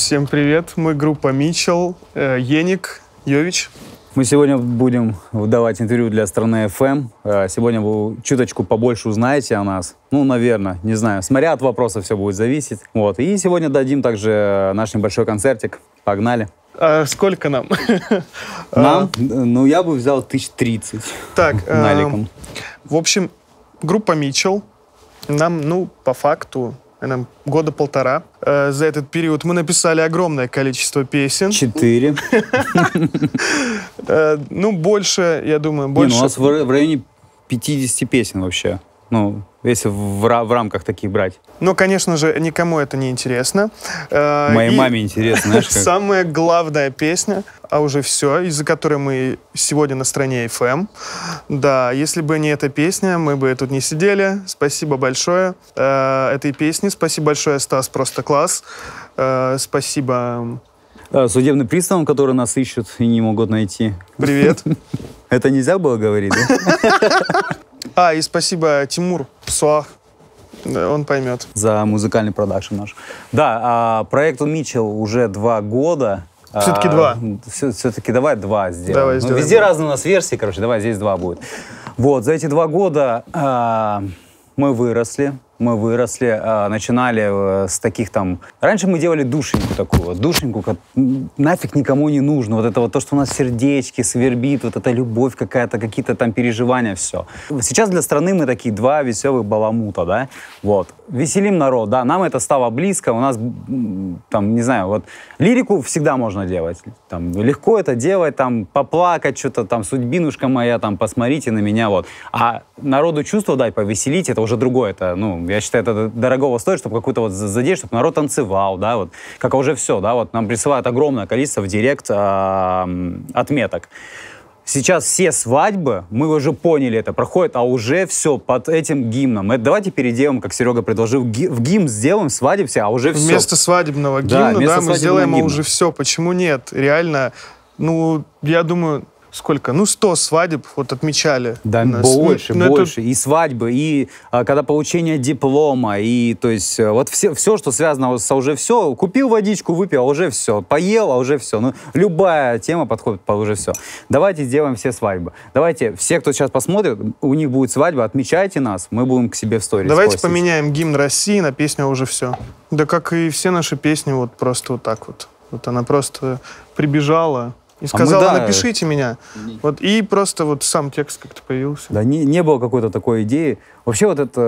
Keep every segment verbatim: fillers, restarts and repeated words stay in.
Всем привет, мы группа Митчелл, э, Еник, Йович. Мы сегодня будем давать интервью для страны эф эм. Сегодня вы чуточку побольше узнаете о нас. Ну, наверное, не знаю. Смотря от вопроса все будет зависеть. Вот. И сегодня дадим также наш небольшой концертик. Погнали. А сколько нам? Нам? Ну, я бы взял тысяч тридцать. Так, наликом. В общем, группа Митчелл. Нам, ну, по факту, наверное, года полтора. Э, за этот период мы написали огромное количество песен. Четыре. Э, ну, больше, я думаю, больше. Не, ну, у нас в, в районе пятидесяти песен вообще. Ну, если в, в рамках таких брать. Ну, конечно же, никому это не интересно. Э, Моей и маме интересно, знаешь, как? Самая главная песня, а уже все, из-за которой мы сегодня на стране эф эм. Да, если бы не эта песня, мы бы тут не сидели. Спасибо большое э, этой песне. Спасибо большое, Стас, просто класс. Э, спасибо... Судебным приставам, которые нас ищут и не могут найти. Привет. Это нельзя было говорить, да? А, и спасибо Тимур Суах. Он поймет. За музыкальный продакшн наш. Да, а, проекту Митчелл уже два года. Все-таки а, два. Все-таки давай два сделаем. Давай ну, сделаем везде два. разные у нас версии, короче, давай здесь два будет. Вот, за эти два года а, мы выросли. Мы выросли, а, начинали а, с таких там... Раньше мы делали душеньку такую вот, душеньку, как нафиг никому не нужно. Вот это вот то, что у нас сердечки свербит, вот эта любовь какая-то, какие-то там переживания, все. Сейчас для страны мы такие два веселых баламута, да, вот. Веселим народ, да, нам это стало близко, у нас, там, не знаю, вот, лирику всегда можно делать, там, легко это делать, там, поплакать, что-то там, судьбинушка моя, там, посмотрите на меня, вот. А народу чувство дать, повеселить, это уже другое, это, ну, я считаю, это дорогого стоит, чтобы какую-то вот задеть, чтобы народ танцевал, да, вот, как уже все, да, вот, нам присылают огромное количество в директ э, отметок. Сейчас все свадьбы, мы уже поняли это, проходят, а уже все под этим гимном. Это давайте переделаем, как Серега предложил, ги в гимн сделаем, свадеб все, а уже все. Вместо свадебного да, гимна, вместо да, мы сделаем гимна. уже все. Почему нет? Реально, ну, я думаю... Сколько? Ну, сто свадеб вот отмечали. Да, больше, ну, больше. Это... И свадьбы, и а, когда получение диплома, и то есть вот все, все, что связано с уже все. Купил водичку, выпил, а уже все. Поел, а уже все. Ну, любая тема подходит по уже все. Давайте сделаем все свадьбы. Давайте, все, кто сейчас посмотрит, у них будет свадьба, отмечайте нас, мы будем к себе в сторис Давайте постить. Поменяем гимн России на песню «Уже все». Да как и все наши песни, вот просто вот так вот. Вот она просто прибежала и сказала, а мы, да, напишите меня. Вот, и просто вот сам текст как-то появился. Да, не, не было какой-то такой идеи. Вообще вот это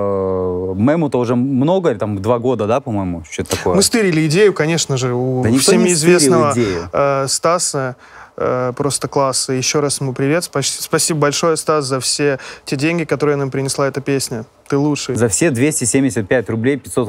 э, мему-то уже много, там два года, да, по-моему, что-то такое. Мы стырили идею, конечно же, у да всеми известного э, Стаса. Э, просто класс. И еще раз ему привет. Спасибо, спасибо большое, Стас, за все те деньги, которые нам принесла эта песня. Ты лучший. За все двести семьдесят пять рублей пятьсот...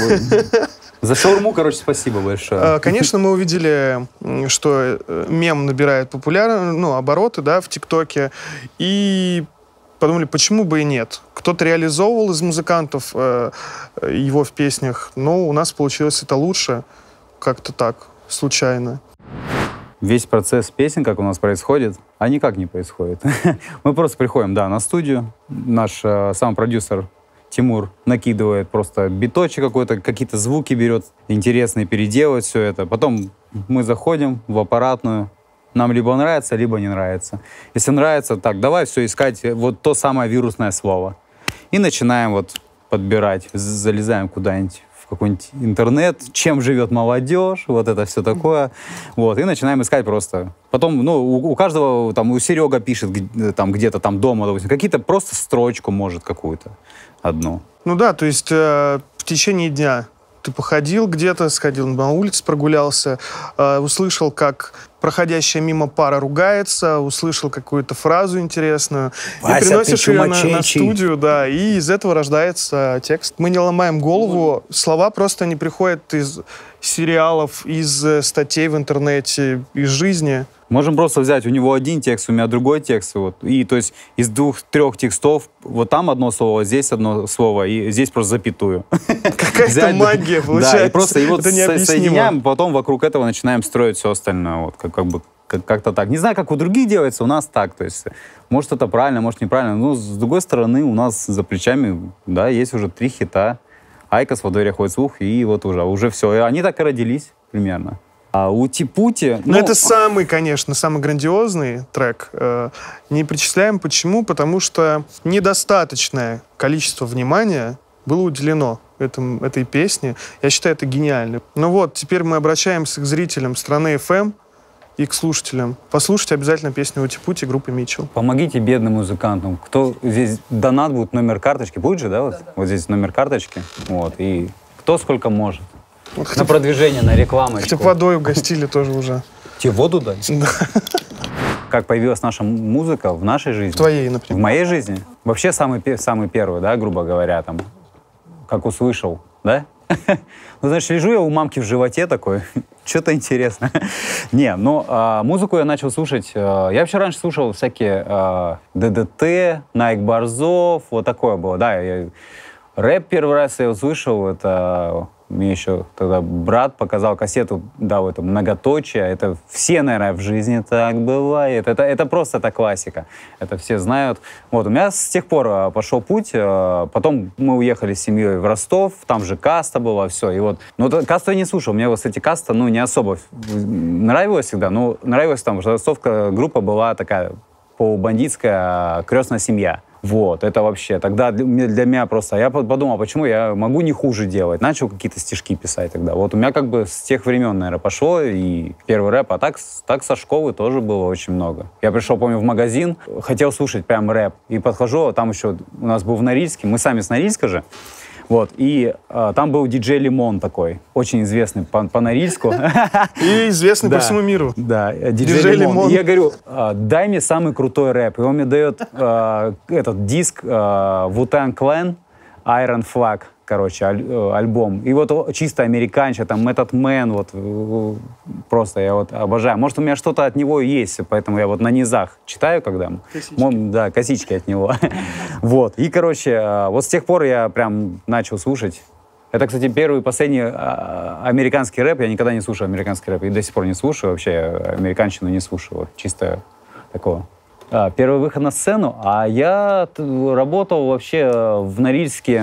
За шаурму, короче, спасибо большое. Конечно, мы увидели, что мем набирает популярность, ну, обороты, да, в ТикТоке, и подумали, почему бы и нет. Кто-то реализовывал из музыкантов э, его в песнях, но у нас получилось это лучше, как-то так, случайно. Весь процесс песен, как у нас происходит, а никак не происходит. Мы просто приходим, да, на студию, наш э, сам продюсер Тимур накидывает просто биточек какой-то, какие-то звуки берет, интересные, переделывает все это. Потом мы заходим в аппаратную, нам либо нравится, либо не нравится. Если нравится, так, давай все искать, вот то самое вирусное слово. И начинаем вот подбирать, залезаем куда-нибудь в какой-нибудь интернет, чем живет молодежь, вот это все такое. Вот, и начинаем искать просто. Потом, ну, у, у каждого, там, у Серега пишет там где-то там дома, допустим, какие-то просто строчку может какую-то. Одну. Ну да, то есть э, в течение дня ты походил где-то, сходил на улицу, прогулялся, э, услышал, как проходящая мимо пара ругается, услышал какую-то фразу интересную, Вася, и приносишь ее на, на студию, да, и из этого рождается текст. Мы не ломаем голову, слова просто не приходят из сериалов, из статей в интернете, из жизни. Можем просто взять, у него один текст, у меня другой текст, вот, и то есть из двух-трех текстов, вот там одно слово, здесь одно слово, и здесь просто запятую. Какая-то магия получается. Да, и просто его соединяем, потом вокруг этого начинаем строить все остальное, вот, как, как бы как-то так. Не знаю, как у других делается, у нас так, то есть, может это правильно, может неправильно, но с другой стороны у нас за плечами, да, есть уже три хита. Айкос, во дворе ходит слух, и вот уже, уже все. И они так и родились. примерно. А Ути-Пути... Ну, это самый, конечно, самый грандиозный трек. Не причисляем. Почему? Потому что недостаточное количество внимания было уделено этому, этой песне. Я считаю, это гениально. Ну вот, теперь мы обращаемся к зрителям страны эф эм и к слушателям. Послушайте обязательно песню «Ути-Пути» группы Митчелл. Помогите бедным музыкантам. Кто здесь донат будет, номер карточки. Будет же, да? Вот, да, вот здесь номер карточки. Вот. И кто сколько может. Вот на продвижение, на рекламу. Хотя водой угостили тоже уже. Тебе воду дать? Да. Как появилась наша музыка в нашей жизни? В твоей, например. В моей жизни? Вообще самый, самый первый, да, грубо говоря, там, как услышал, да? Ну, знаешь, лежу я у мамки в животе такой, что-то интересно. Не, ну, а, музыку я начал слушать, а, я вообще раньше слушал всякие а, ДДТ, Найк Борзов, вот такое было, да. Я, рэп первый раз я услышал, это... Мне еще тогда брат показал кассету, да, это «Многоточие». Это все, наверное, в жизни так бывает. Это, это просто это классика. Это все знают. Вот, у меня с тех пор пошел путь. Потом мы уехали с семьей в Ростов. Там же каста была, все. И вот, ну, касту я не слушал. Мне, вот, кстати, каста, ну, не особо нравилась всегда. Но нравилась там, что ростовская группа была такая полубандитская «Крестная семья». Вот, это вообще, тогда для, для меня просто, я подумал, почему я могу не хуже делать, начал какие-то стишки писать тогда. Вот у меня как бы с тех времен, наверное, пошло, и первый рэп, а так, так со школы тоже было очень много. Я пришел, помню, в магазин, хотел слушать прям рэп, и подхожу, там еще у нас был в Норильске, мы сами с Норильска же, вот, и а, там был диджей Лимон такой, очень известный по, по Норильску. И известный по всему миру. Да, диджей Лимон. И я говорю, дай мне самый крутой рэп. И он мне дает а, этот диск а, Wu-Tang Clan, Iron Flag, короче, аль, альбом. И вот чисто американча, там, Method Man, вот, просто я вот обожаю. Может, у меня что-то от него есть, поэтому я вот на низах читаю, когда... Косички. Да, косички от него. Вот. И, короче, вот с тех пор я прям начал слушать. Это, кстати, первый и последний а, американский рэп. Я никогда не слушаю американский рэп. И до сих пор не слушаю. Вообще американщину не слушаю. Вот, чисто такого. А, первый выход на сцену. А я работал вообще в Норильске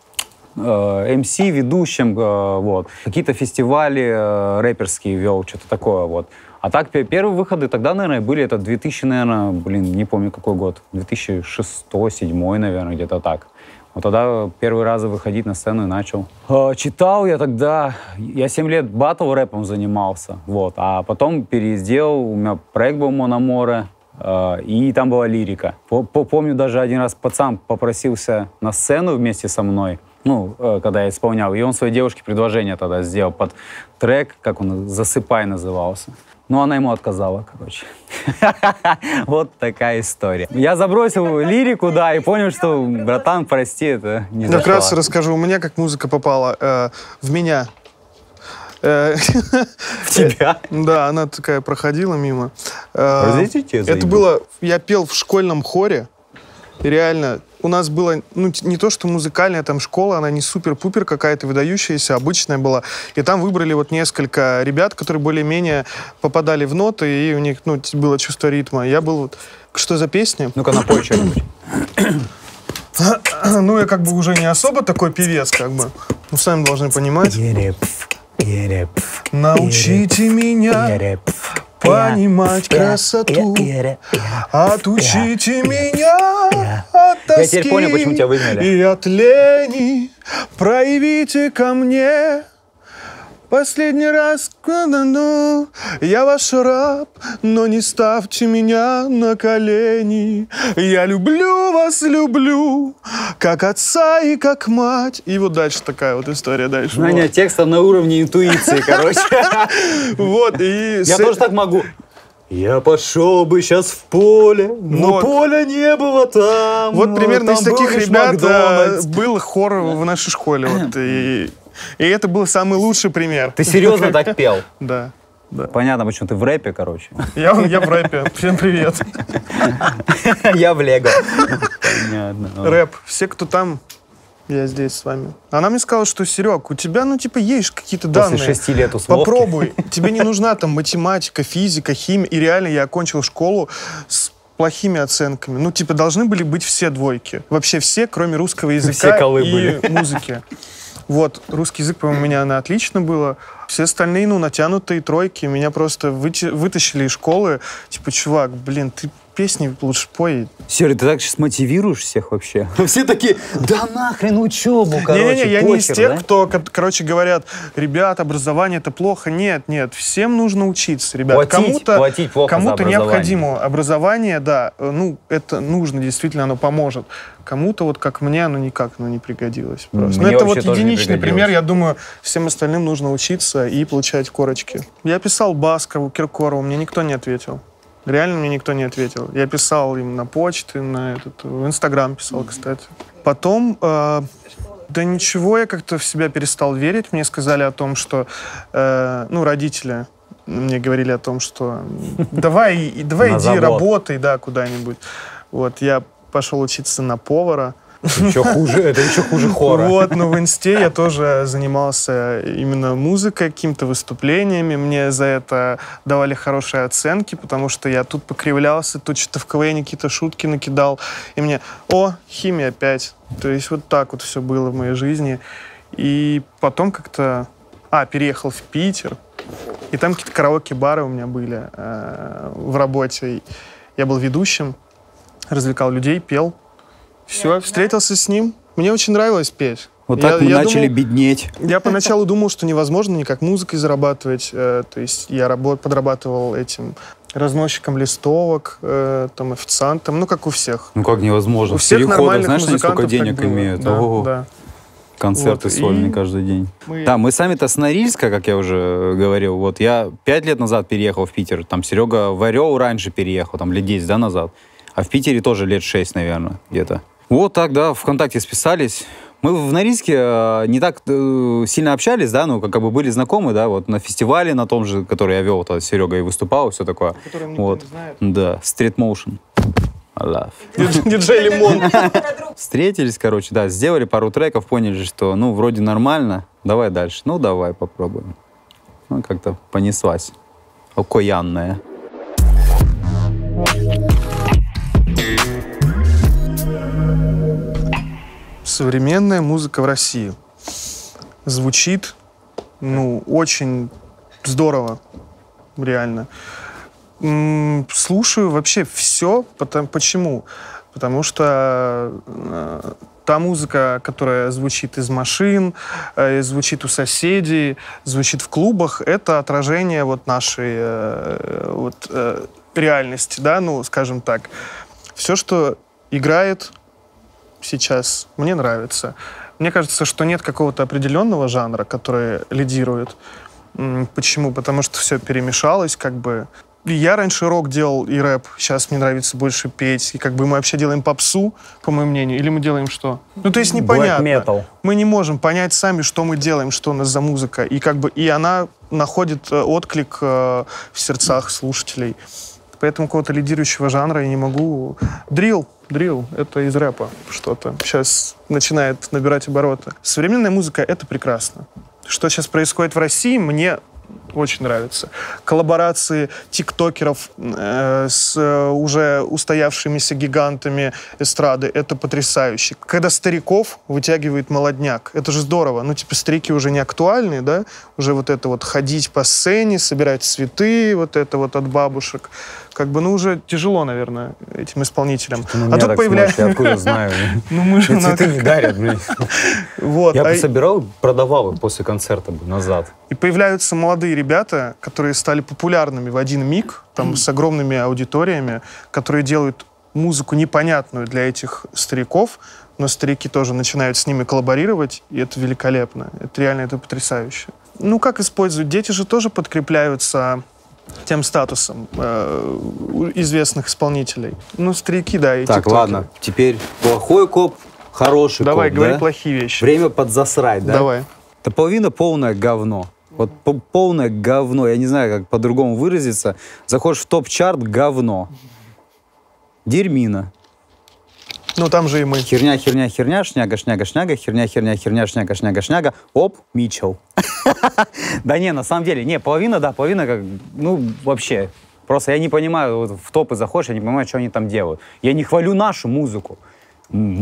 эм си, ведущим, вот. Какие-то фестивали рэперские вел, что-то такое, вот. А так, первые выходы тогда, наверное, были, это две тысячи, наверное, блин, не помню какой год, две тысячи шестой, две тысячи седьмой, наверное, где-то так. Вот тогда первый раз выходить на сцену и начал. Читал я тогда, я семь лет батл рэпом занимался, вот. А потом переделал, у меня проект был «Мономоре», и там была лирика. Помню, даже один раз пацан попросился на сцену вместе со мной, ну, когда я исполнял, и он своей девушке предложение тогда сделал под трек, как он, «Засыпай» назывался. Ну, она ему отказала, короче. Вот такая история. Я забросил лирику, да, и понял, что, братан, прости, это не зашло. Как раз расскажу, у меня как музыка попала э, в меня. В тебя? Да, она такая проходила мимо. Разрешите, это было, я пел в школьном хоре, и реально... У нас было, ну, не то, что музыкальная там школа, она не супер-пупер какая-то выдающаяся, обычная была. И там выбрали вот несколько ребят, которые более-менее попадали в ноты, и у них, ну, было чувство ритма. Я был вот... Что за песня? Ну-ка, напой что-нибудь. Ну, я как бы уже не особо такой певец, как бы. Ну, сами должны понимать. Научите меня понимать красоту, отучите меня от тоски. Я теперь понял, почему тебя выгнали. И от лени проявите ко мне последний раз, ну, я ваш раб, но не ставьте меня на колени. Я люблю вас, люблю, как отца и как мать. И вот дальше такая вот история дальше. Знание текста на уровне интуиции, короче. Вот, и... Я тоже так могу. Я пошел бы сейчас в поле, но вот. Поля не было там. Вот примерно из таких ребят был хор в нашей школе. Вот, и... И это был самый лучший пример. Ты серьезно так пел? Да. Да. Понятно, почему ты в рэпе, короче. Я, я в рэпе. Всем привет. Я в Лего. Понятно. Рэп. Все, кто там, я здесь с вами. Она мне сказала, что, Серег, у тебя, ну, типа, есть какие-то данные. После шести лет условки. Попробуй. Тебе не нужна там математика, физика, химия. И реально я окончил школу с плохими оценками. Ну, типа, должны были быть все двойки. Вообще все, кроме русского языка все колы и были. Музыки. Вот, русский язык, по-моему, у меня на отлично было. Все остальные, ну, натянутые тройки. Меня просто выти- вытащили из школы. Типа, чувак, блин, ты песни лучше пой. Серый, ты так сейчас мотивируешь всех вообще? Все такие, да нахрен учебу, короче, Не-не-не, я не из похер, тех, да? кто, ко- короче, говорят, ребят, образование это плохо. Нет, нет, всем нужно учиться, ребят. Платить, кому-то платить плохо за кому-то образование. необходимо образование, да, э, ну, это нужно, действительно, оно поможет. Кому-то, вот как мне, оно никак ну, не пригодилось. Просто. Мне Но это вот вообще тоже не единичный пригодилось. пример, я думаю, всем остальным нужно учиться и получать корочки. Я писал Баскову, Киркорову, мне никто не ответил. Реально мне никто не ответил. Я писал им на почты, на этот, в Инстаграм писал, кстати. Потом, э, да ничего, я как-то в себя перестал верить. Мне сказали о том, что, э, ну, родители мне говорили о том, что давай, давай иди работай, да, куда-нибудь. Вот, я пошел учиться на повара. Еще хуже, это еще хуже хора. Вот, но в Инсте я тоже занимался именно музыкой, какими-то выступлениями. Мне за это давали хорошие оценки, потому что я тут покривлялся, тут что-то в КВН какие-то шутки накидал. И мне, о, химия пять. То есть вот так вот все было в моей жизни. И потом как-то, а, переехал в Питер. И там какие-то караоке-бары у меня были э, в работе. Я был ведущим, развлекал людей, пел. Все, встретился с ним. Мне очень нравилось петь. Вот Я- так мы я начали думал- беднеть. Я поначалу думал, что невозможно никак музыкой зарабатывать. э, То есть я работ- подрабатывал этим разносчиком листовок, э, там, официантом, ну, как у всех. Ну как невозможно? У В всех переходах, нормальных знаешь, они сколько музыкантов так денег было. имеют? Да, Ого. да. Концерты Вот, сольные и каждый день. мы- Да, мы сами-то с Норильска, как я уже говорил. Вот я пять лет назад переехал в Питер. Там Серега в Орел раньше переехал, там лет десять, да, назад. А в Питере тоже лет шесть, наверное, где-то. Вот так, да, ВКонтакте списались. Мы в Норильске э, не так э, сильно общались, да, ну, как, как бы были знакомы, да, вот на фестивале, на том же, который я вел, с Серегой выступал, все такое. Которым никто Вот. не знает. Да, Street Motion. I love. Диджей Лимон. Встретились, короче, да, сделали пару треков, поняли, что, ну, вроде нормально, давай дальше. Ну, давай попробуем. Ну, как-то понеслась. Окаянная. Современная музыка в России звучит, ну, очень здорово, реально. М, Слушаю вообще все. Потому, почему? Потому что э, та музыка, которая звучит из машин, э, звучит у соседей, звучит в клубах, это отражение вот нашей э, вот, э, реальности, да, ну, скажем так. Все, что играет сейчас, мне нравится. Мне кажется, что нет какого-то определенного жанра, который лидирует. М, Почему? Потому что все перемешалось, как бы. И я раньше рок делал и рэп, сейчас мне нравится больше петь. И как бы мы вообще делаем попсу, по моему мнению, или мы делаем что? Ну, то есть непонятно. Black metal. Мы не можем понять сами, что мы делаем, что у нас за музыка. И как бы и она находит э, отклик э, в сердцах слушателей. Поэтому какого-то лидирующего жанра я не могу. Дрил, дрил, это из рэпа что-то. Сейчас начинает набирать обороты. Современная музыка — это прекрасно. Что сейчас происходит в России, мне очень нравится. Коллаборации тиктокеров э, с э, уже устоявшимися гигантами эстрады — это потрясающе. Когда стариков вытягивает молодняк, это же здорово. Ну, типа, старики уже не актуальны, да? Уже вот это вот ходить по сцене, собирать цветы, вот это вот от бабушек. Как бы, ну, уже тяжело, наверное, этим исполнителям. Ну, А тут появляется... Я откуда знаю? Ну, мы же... Мне цветы не дарят, блин. Вот. Я а бы и- собирал, продавал их после концерта бы назад. И появляются молодые ребята, которые стали популярными в один миг, там, с огромными аудиториями, которые делают музыку непонятную для этих стариков, но старики тоже начинают с ними коллаборировать, и это великолепно. Это реально, это потрясающе. Ну, как используют? Дети же тоже подкрепляются тем статусом э, у известных исполнителей. Ну, старики, да, и Так, тиктокеры. ладно, теперь плохой коп, хороший Давай, коп, говори да? плохие вещи. Время подзасрать, да? Давай. Да половина полное говно. Вот по- полное говно, я не знаю, как по-другому выразиться. Заходишь в топ-чарт — говно. Дерьмина. Ну, там же и мы. Херня, херня, херня, шняга, шняга, шняга, херня, херня, херня, шняга, шняга, шняга. Оп, Митчелл. Да не, на самом деле, не, половина, да, половина как, ну, вообще. Просто я не понимаю, вот в топы заходишь, я не понимаю, что они там делают. Я не хвалю нашу музыку. Мы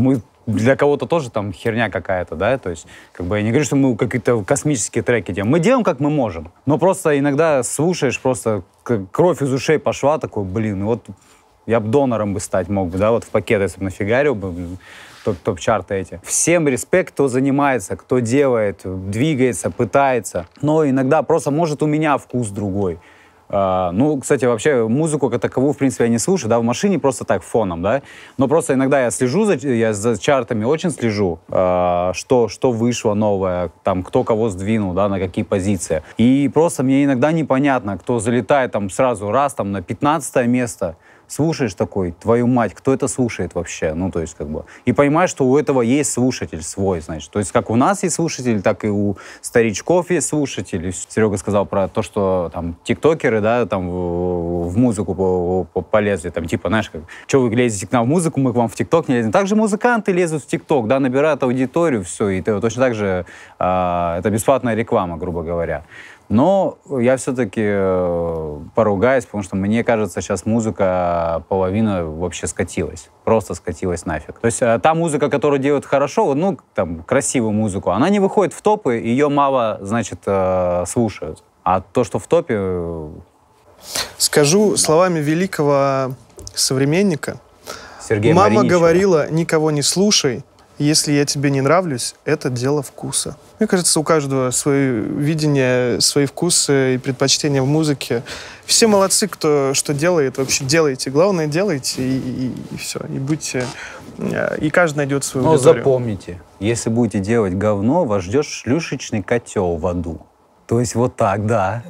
для кого-то тоже там херня какая-то, да, то есть, как бы я не говорю, что мы какие-то космические треки делаем. Мы делаем, как мы можем, но просто иногда слушаешь, просто кровь из ушей пошла, такой, блин, вот я бы донором бы стать мог бы, да, вот в пакет, если бы нафигарил бы, топ- топ-чарты эти. Всем респект, кто занимается, кто делает, двигается, пытается, но иногда просто, может, у меня вкус другой. Uh, ну, кстати, вообще музыку как таковую, в принципе, я не слушаю, да, в машине просто так, фоном, да, но просто иногда я слежу, за, я за чартами очень слежу, uh, что, что вышло новое, там, кто кого сдвинул, да, на какие позиции. И просто мне иногда непонятно, кто залетает там сразу раз там на пятнадцатое место, слушаешь такой, твою мать, кто это слушает вообще? Ну, то есть, как бы... И понимаешь, что у этого есть слушатель свой, значит. То есть, как у нас есть слушатель, так и у старичков есть слушатель. Серега сказал про то, что там тиктокеры, да, там в, в музыку полезли, там, типа, знаешь, как, что вы лезете к нам в музыку, мы к вам в тикток не лезем. Также музыканты лезут в тикток, да, набирают аудиторию, все, и ты, точно так же э, это бесплатная реклама, грубо говоря. Но я все-таки э, поругаюсь, потому что мне кажется, сейчас музыка половина вообще скатилась. Просто скатилась нафиг. То есть э, та музыка, которую делают хорошо, ну, там, красивую музыку, она не выходит в топы, ее мало, значит, э, слушают. А то, что в топе... Э... Скажу словами великого современника. Сергея Мама Мариничева. говорила, никого не слушай, если я тебе не нравлюсь, это дело вкуса. Мне кажется, у каждого свое видение, свои вкусы и предпочтения в музыке. Все молодцы, кто что делает, вообще делайте. Главное, делайте, и, и, и все. И будьте... И каждый найдет свою Но аудиторию. запомните, если будете делать говно, вас ждет шлюшечный котел в аду. То есть вот так, да.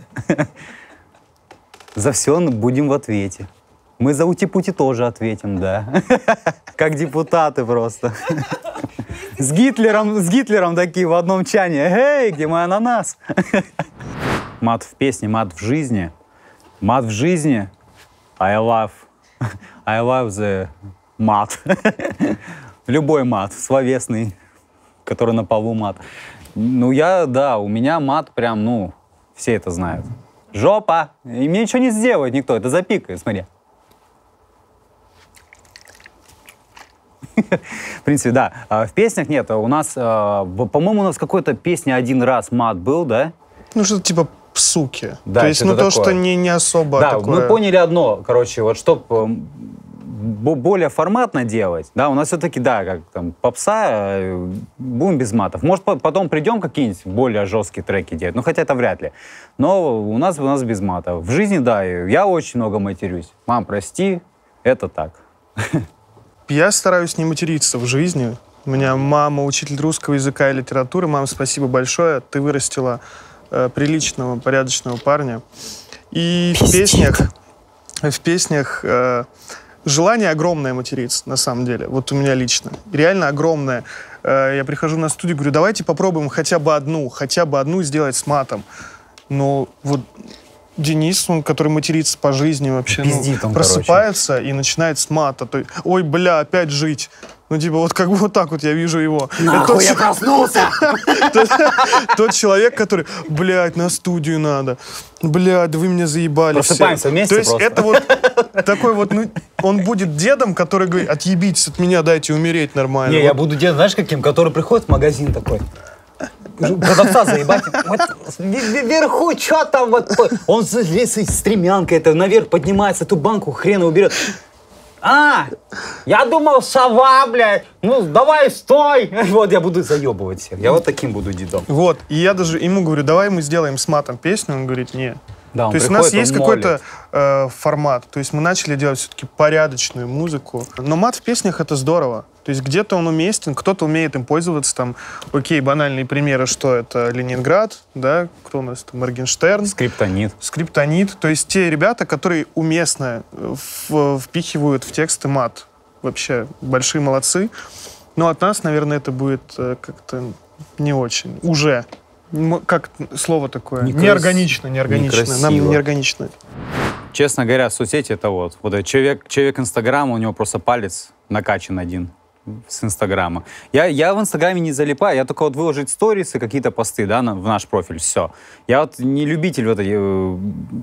За все будем в ответе. Мы за ути-пути тоже ответим, да. Как депутаты просто. С Гитлером, с Гитлером такие в одном чане. Эй, где мой ананас? Мат в песне, мат в жизни. Мат в жизни. I love, I love the мат. Любой мат, словесный, который на полу мат. Ну, я, да, у меня мат прям, ну, все это знают. Жопа! И мне ничего не сделает никто, это запикает, смотри. В принципе, да. В песнях нет. У нас, по-моему, у нас какой-то песня один раз мат был, да? Ну, что-то типа суки. Да, то есть, ну, то, что не, не особо да, такое... мы поняли одно, короче, вот чтобы более форматно делать, да, у нас все-таки, да, как там, попса, будем без матов. Может, потом придем какие-нибудь более жесткие треки делать, ну, хотя это вряд ли. Но у нас, у нас без матов. В жизни, да, я очень много матерюсь. Мам, прости, это так. Я стараюсь не материться в жизни. У меня мама учитель русского языка и литературы. Мама, спасибо большое. Ты вырастила э, приличного, порядочного парня. И в песнях, в песнях э, желание огромное материться, на самом деле. Вот у меня лично. Реально огромное. Э, я прихожу на студию, говорю, давайте попробуем хотя бы одну, хотя бы одну сделать с матом. Но вот... Денис, он, который матерится по жизни вообще, Пиздит ну, он, просыпается короче. И начинает с мата. То, ой, бля, опять жить. Ну, типа, вот как бы вот так вот я вижу его. Нахуй я проснулся! Тот человек, который, блядь, на студию надо. Блядь, да вы меня заебали. Просыпаемся вместе просто. То есть это вот такой вот, ну, он будет дедом, который говорит, отъебитесь от меня, дайте умереть нормально. Не, я буду дедом, знаешь, каким? Который приходит в магазин такой. Продавца заебать. Вот, вверху, что там вот... Он залез с стремянкой, это наверх поднимается, эту банку хрен его берет. А, я думал, сова, блядь. Ну, давай, стой. Вот я буду заебывать всех. Я вот таким буду дедом. Вот, и я даже ему говорю, давай мы сделаем с матом песню. Он говорит, нет. Да, то есть приходит, у нас есть какой-то э, формат. То есть мы начали делать все-таки порядочную музыку. Но мат в песнях — это здорово. То есть где-то он уместен, кто-то умеет им пользоваться. Там, окей, банальные примеры, что это Ленинград, да, кто у нас там, Моргенштерн. Скриптонит. Скриптонит. То есть те ребята, которые уместно в, впихивают в тексты мат. Вообще большие молодцы. Но от нас, наверное, это будет э, как-то не очень. Уже. Как слово такое? Некрас... Неорганично, неорганично. Некрасиво. Нам неорганично. Честно говоря, соцсети это вот. Вот этот человек, человек Инстаграма, у него просто палец накачан один с Инстаграма. Я, я в Инстаграме не залипаю, я только вот выложить сторисы, какие-то посты, да, на, в наш профиль, все. Я вот не любитель вот этой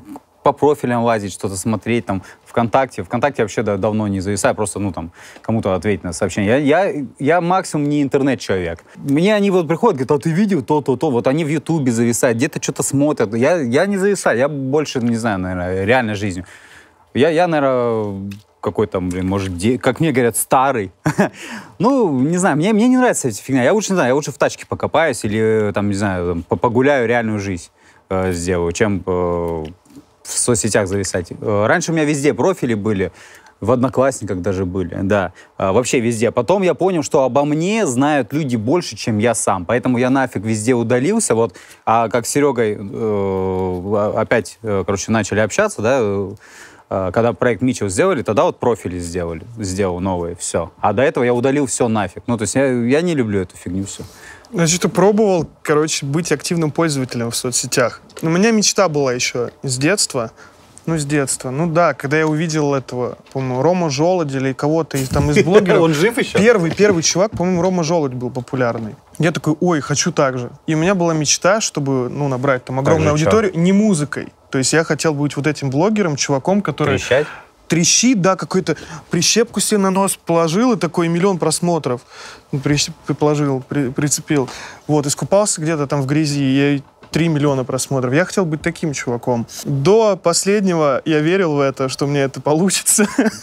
по профилям лазить, что-то смотреть, там, ВКонтакте. ВКонтакте вообще да, давно не зависаю, просто, ну, там, кому-то ответить на сообщение. Я, я, я максимум не интернет-человек. Мне они вот приходят, говорят, а ты видел то-то-то, вот они в Ютубе зависают, где-то что-то смотрят. Я, я не зависаю, я больше, не знаю, наверное, реальной жизнью. Я, я наверное, какой-то, блин, может, де... как мне говорят, старый. Ну, не знаю, мне, мне не нравится эта фигня. Я лучше, не знаю, я лучше в тачке покопаюсь или, там, не знаю, там, погуляю, реальную жизнь э, сделаю, чем э, в соцсетях зависать. Э, раньше у меня везде профили были, в Одноклассниках даже были, да, э, вообще везде. Потом я понял, что обо мне знают люди больше, чем я сам, поэтому я нафиг везде удалился, вот, а как с Серегой э, опять, э, короче, начали общаться, да, э, когда проект Митчелл сделали, тогда вот профили сделали, сделал новые, все. А до этого я удалил все нафиг. Ну, то есть я, я не люблю эту фигню, все. Значит, ты пробовал, короче, быть активным пользователем в соцсетях. У меня мечта была еще с детства. Ну, с детства. Ну да, когда я увидел этого, по-моему, Рома Желудь или кого-то из, там, из блогеров. Он жив еще? Первый, первый чувак, по-моему, Рома Желудь был популярный. Я такой, ой, хочу так же. И у меня была мечта, чтобы, ну, набрать там огромную аудиторию, не музыкой. То есть я хотел быть вот этим блогером, чуваком, который... Трещать? Трещит, да, какой-то прищепку себе на нос положил, и такой миллион просмотров. Прищеп, положил, при, прицепил. Вот, искупался где-то там в грязи, и три миллиона просмотров. Я хотел быть таким чуваком. До последнего я верил в это, что у меня это получится.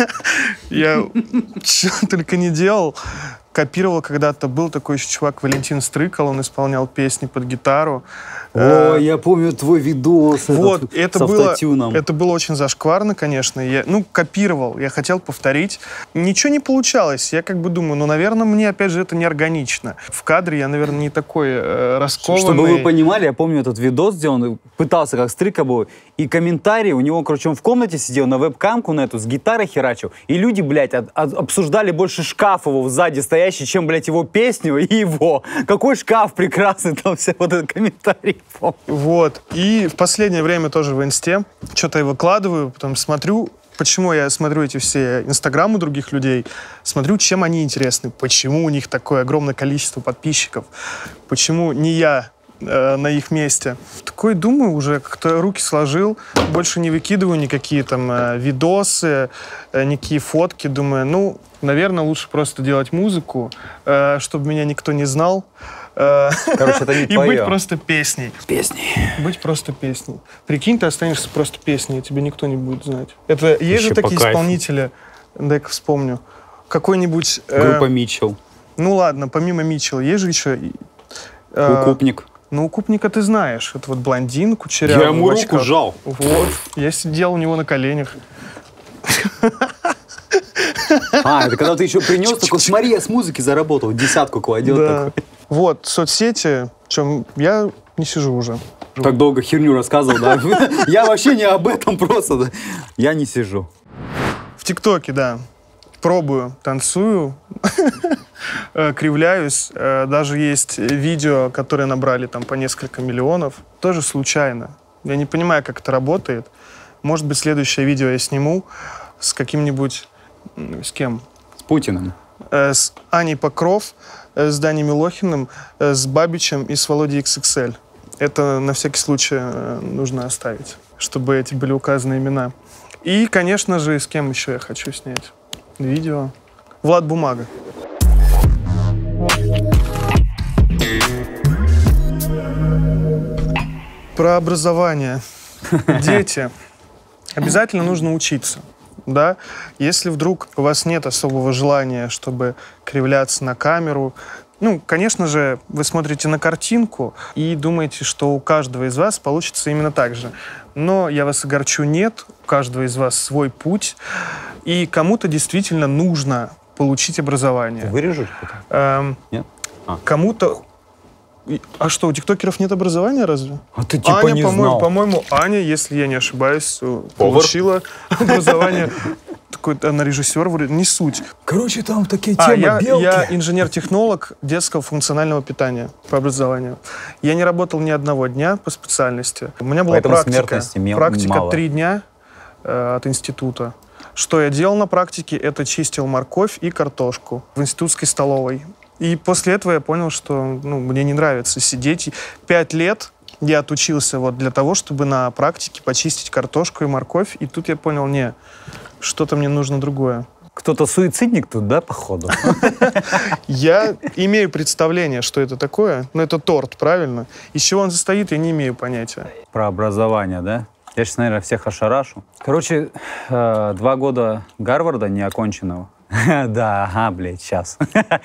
Я что только не делал. Копировал когда-то. Был такой еще чувак Валентин Стрыкал, он исполнял песни под гитару. О, я помню твой видос вот, этот, это с было, автотюном. это было очень зашкварно, конечно. Я, ну, копировал, я хотел повторить. Ничего не получалось. Я как бы думаю, ну, наверное, мне, опять же, это неорганично. В кадре я, наверное, не такой э, раскованный. Чтобы вы понимали, я помню этот видос, где он пытался, как Стрыка был, и комментарии, у него, короче, он в комнате сидел, на веб-камку на эту, с гитарой херачил, и люди, блядь, от, от, обсуждали больше шкаф его сзади стоящий, чем, блядь, его песню и его. Какой шкаф прекрасный, там все вот этот комментарий. Вот. И в последнее время тоже в инсте что-то я выкладываю, потом смотрю, почему я смотрю эти все инстаграмы других людей, смотрю, чем они интересны, почему у них такое огромное количество подписчиков, почему не я э, на их месте. Такой думаю уже, как-то руки сложил, больше не выкидываю никакие там э, видосы, э, никакие фотки, думаю, ну, наверное, лучше просто делать музыку, э, чтобы меня никто не знал. Короче, это не и твое. быть просто песней. Песней. Быть просто песней. Прикинь, ты останешься просто песней, и тебя никто не будет знать. Это есть Еще же такие по кайфу. исполнители, дай-ка вспомню, какой-нибудь... Группа э, Митчелл. Ну ладно, помимо Митчелла, есть же еще... Э, Укупник. Ну, Укупника ты знаешь. Это вот блондин, кучерявый. Я ему руку жал. Вот. Я сидел у него на коленях. А, это когда ты еще принес, такой, смотри, я с музыки заработал, десятку кладет. Да. Такой. Вот, соцсети, чем я не сижу уже. Так долго херню рассказывал, да? Я вообще не об этом просто. Я не сижу. В ТикТоке, да. Пробую, танцую, кривляюсь. Даже есть видео, которые набрали там по несколько миллионов. Тоже случайно. Я не понимаю, как это работает. Может быть, следующее видео я сниму с каким-нибудь... С кем? С Путиным. С Аней Покров, с Даней Милохиным, с Бабичем и с Володей икс икс эль. Это на всякий случай нужно оставить, чтобы эти были указаны имена. И, конечно же, с кем еще я хочу снять видео? Влад Бумага. Про образование. Дети. Обязательно нужно учиться. Да? Если вдруг у вас нет особого желания, чтобы кривляться на камеру, ну, конечно же, вы смотрите на картинку и думаете, что у каждого из вас получится именно так же. Но я вас огорчу, нет. У каждого из вас свой путь. И кому-то действительно нужно получить образование. Вырежу? Эм, Нет? А. Кому-то... А что, у тиктокеров нет образования разве? А ты типа Аня, не по-моему, знал. по-моему, Аня, если я не ошибаюсь, Повар? получила образование. Такой, она режиссер, вроде, не суть. Короче, там такие А, темы, я, белки. я инженер-технолог детского функционального питания по образованию. Я не работал ни одного дня по специальности. У меня была Поэтому практика. смертности мел- Практика мало. три дня э, от института. Что я делал на практике? Это чистил морковь и картошку в институтской столовой. И после этого я понял, что ну, мне не нравится сидеть. Пять лет Я отучился вот для того, чтобы на практике почистить картошку и морковь. И тут я понял, не, что-то мне нужно другое. Кто-то суицидник тут, да, походу? Я имею представление, что это такое, но это торт, правильно? Из чего он состоит, я не имею понятия. Про образование, да? Я сейчас, наверное, всех ошарашу. Короче, э, два года Гарварда неоконченного. Да, ага, блядь, сейчас.